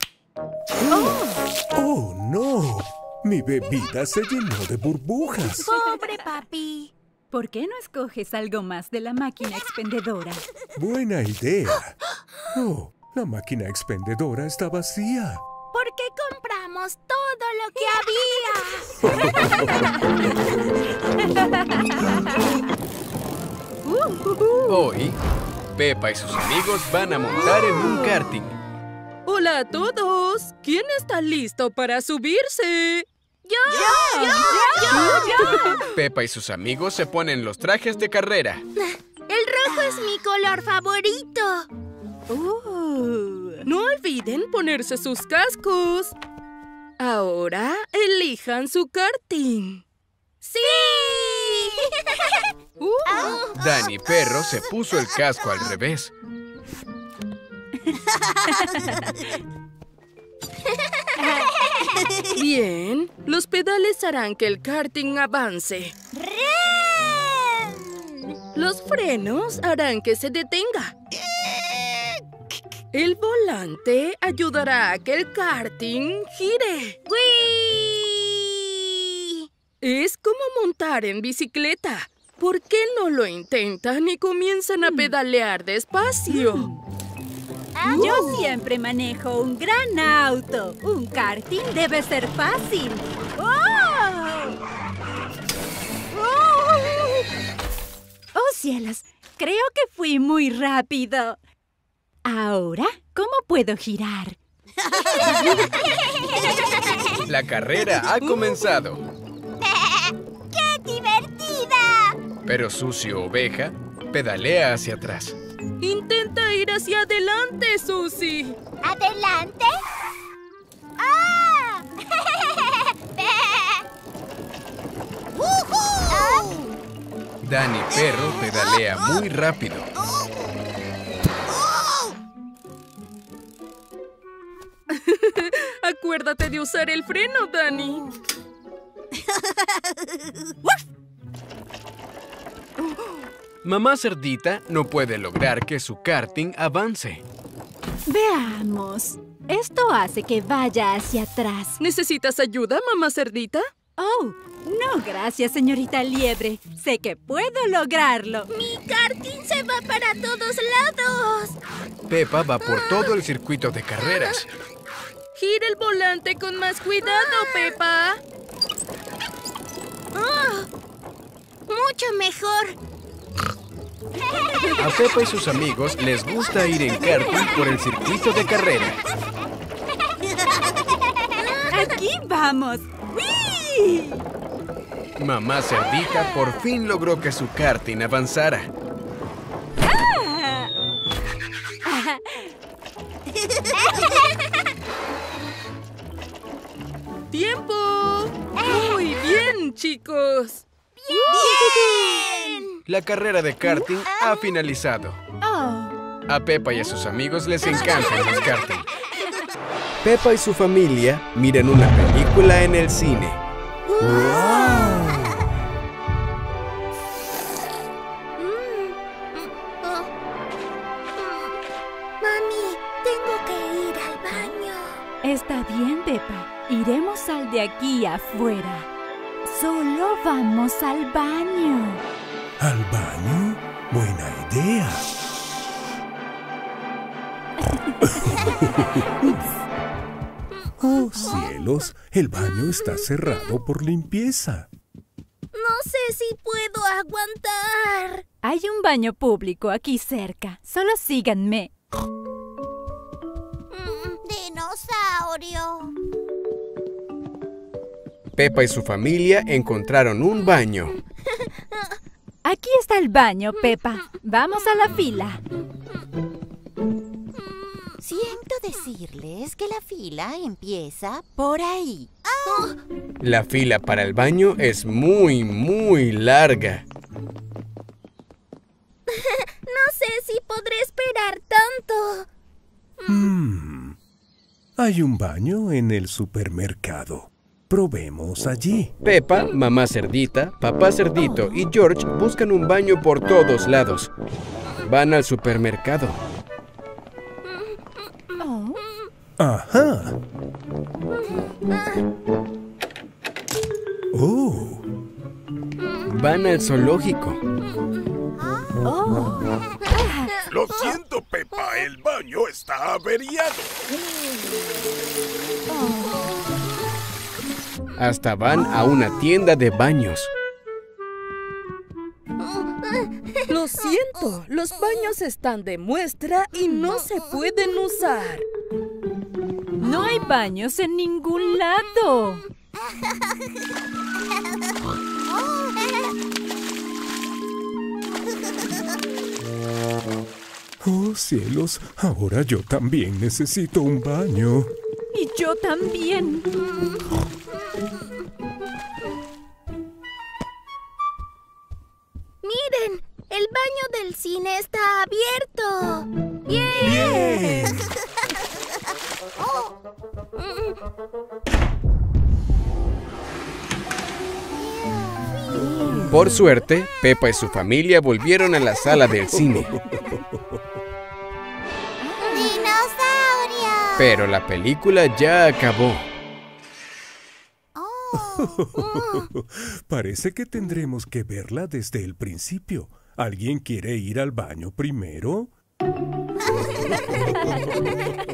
¡Oh, no! Mi bebida se llenó de burbujas. Pobre papi. ¿Por qué no escoges algo más de la máquina expendedora? Buena idea. Oh, la máquina expendedora está vacía. ¿Por qué compramos todo lo que había? Hoy, Pepa y sus amigos van a montar en un karting. ¡Hola a todos! ¿Quién está listo para subirse? ¡Yo! ¡Yo! ¡Yo! ¡Yo! ¡Yo! Pepa y sus amigos se ponen los trajes de carrera. El rojo es mi color favorito. Uh, no olviden ponerse sus cascos. Ahora elijan su karting. ¡Sí! Uh. Dani Perro se puso el casco al revés. Bien, los pedales harán que el karting avance. Los frenos harán que se detenga. El volante ayudará a que el karting gire. ¡Wii! Es como montar en bicicleta. ¿Por qué no lo intentan y comienzan a pedalear despacio? Yo siempre manejo un gran auto. Un karting debe ser fácil. ¡Oh! ¡Oh! ¡Oh, cielos! Creo que fui muy rápido. Ahora, ¿cómo puedo girar? La carrera ha comenzado. ¡Qué divertida! Pero Sucio Oveja pedalea hacia atrás. Intenta ir hacia adelante, Susie. ¿Adelante? ¡Ah! Dani Perro pedalea muy rápido. Acuérdate de usar el freno, Dani. Mamá Cerdita no puede lograr que su karting avance. Veamos. Esto hace que vaya hacia atrás. ¿Necesitas ayuda, mamá Cerdita? Oh, no, gracias, señorita Liebre. Sé que puedo lograrlo. ¡Mi karting se va para todos lados! Pepa va por todo el circuito de carreras. Gira el volante con más cuidado, Pepa. Oh, mucho mejor. A Pepa y sus amigos les gusta ir en karting por el circuito de carrera. ¡Aquí vamos! ¡Wii! Mamá Cerdita por fin logró que su karting avanzara. ¡Ah! ¡Tiempo! Muy bien, chicos. ¡Bien! La carrera de karting ha finalizado. Oh. A Pepa y a sus amigos les encantan los karting. Pepa y su familia miran una película en el cine. ¡Wow! Mami, tengo que ir al baño. Está bien, Pepa. Iremos al de aquí afuera. Solo vamos al baño. ¿Al baño? Buena idea. ¡Oh, cielos! El baño está cerrado por limpieza. No sé si puedo aguantar. Hay un baño público aquí cerca. Solo síganme. ¡Dinosaurio! Pepa y su familia encontraron un baño. Aquí está el baño, Pepa. Vamos a la fila. Siento decirles que la fila empieza por ahí. La fila para el baño es muy, muy larga. No sé si podré esperar tanto. Hmm. Hay un baño en el supermercado. Probemos allí. Peppa, mamá cerdita, papá cerdito y George buscan un baño por todos lados. Van al supermercado. Ajá. Oh. Van al zoológico. Oh. Lo siento, Peppa, el baño está averiado. Hasta van a una tienda de baños. Lo siento, los baños están de muestra y no se pueden usar. No hay baños en ningún lado. Oh, cielos, ahora yo también necesito un baño. Y yo también. Miren, el baño del cine está abierto. ¡Bien! ¡Bien! Por suerte, Peppa y su familia volvieron a la sala del cine. ¡Dinosaurio! Pero la película ya acabó. Parece que tendremos que verla desde el principio. ¿Alguien quiere ir al baño primero?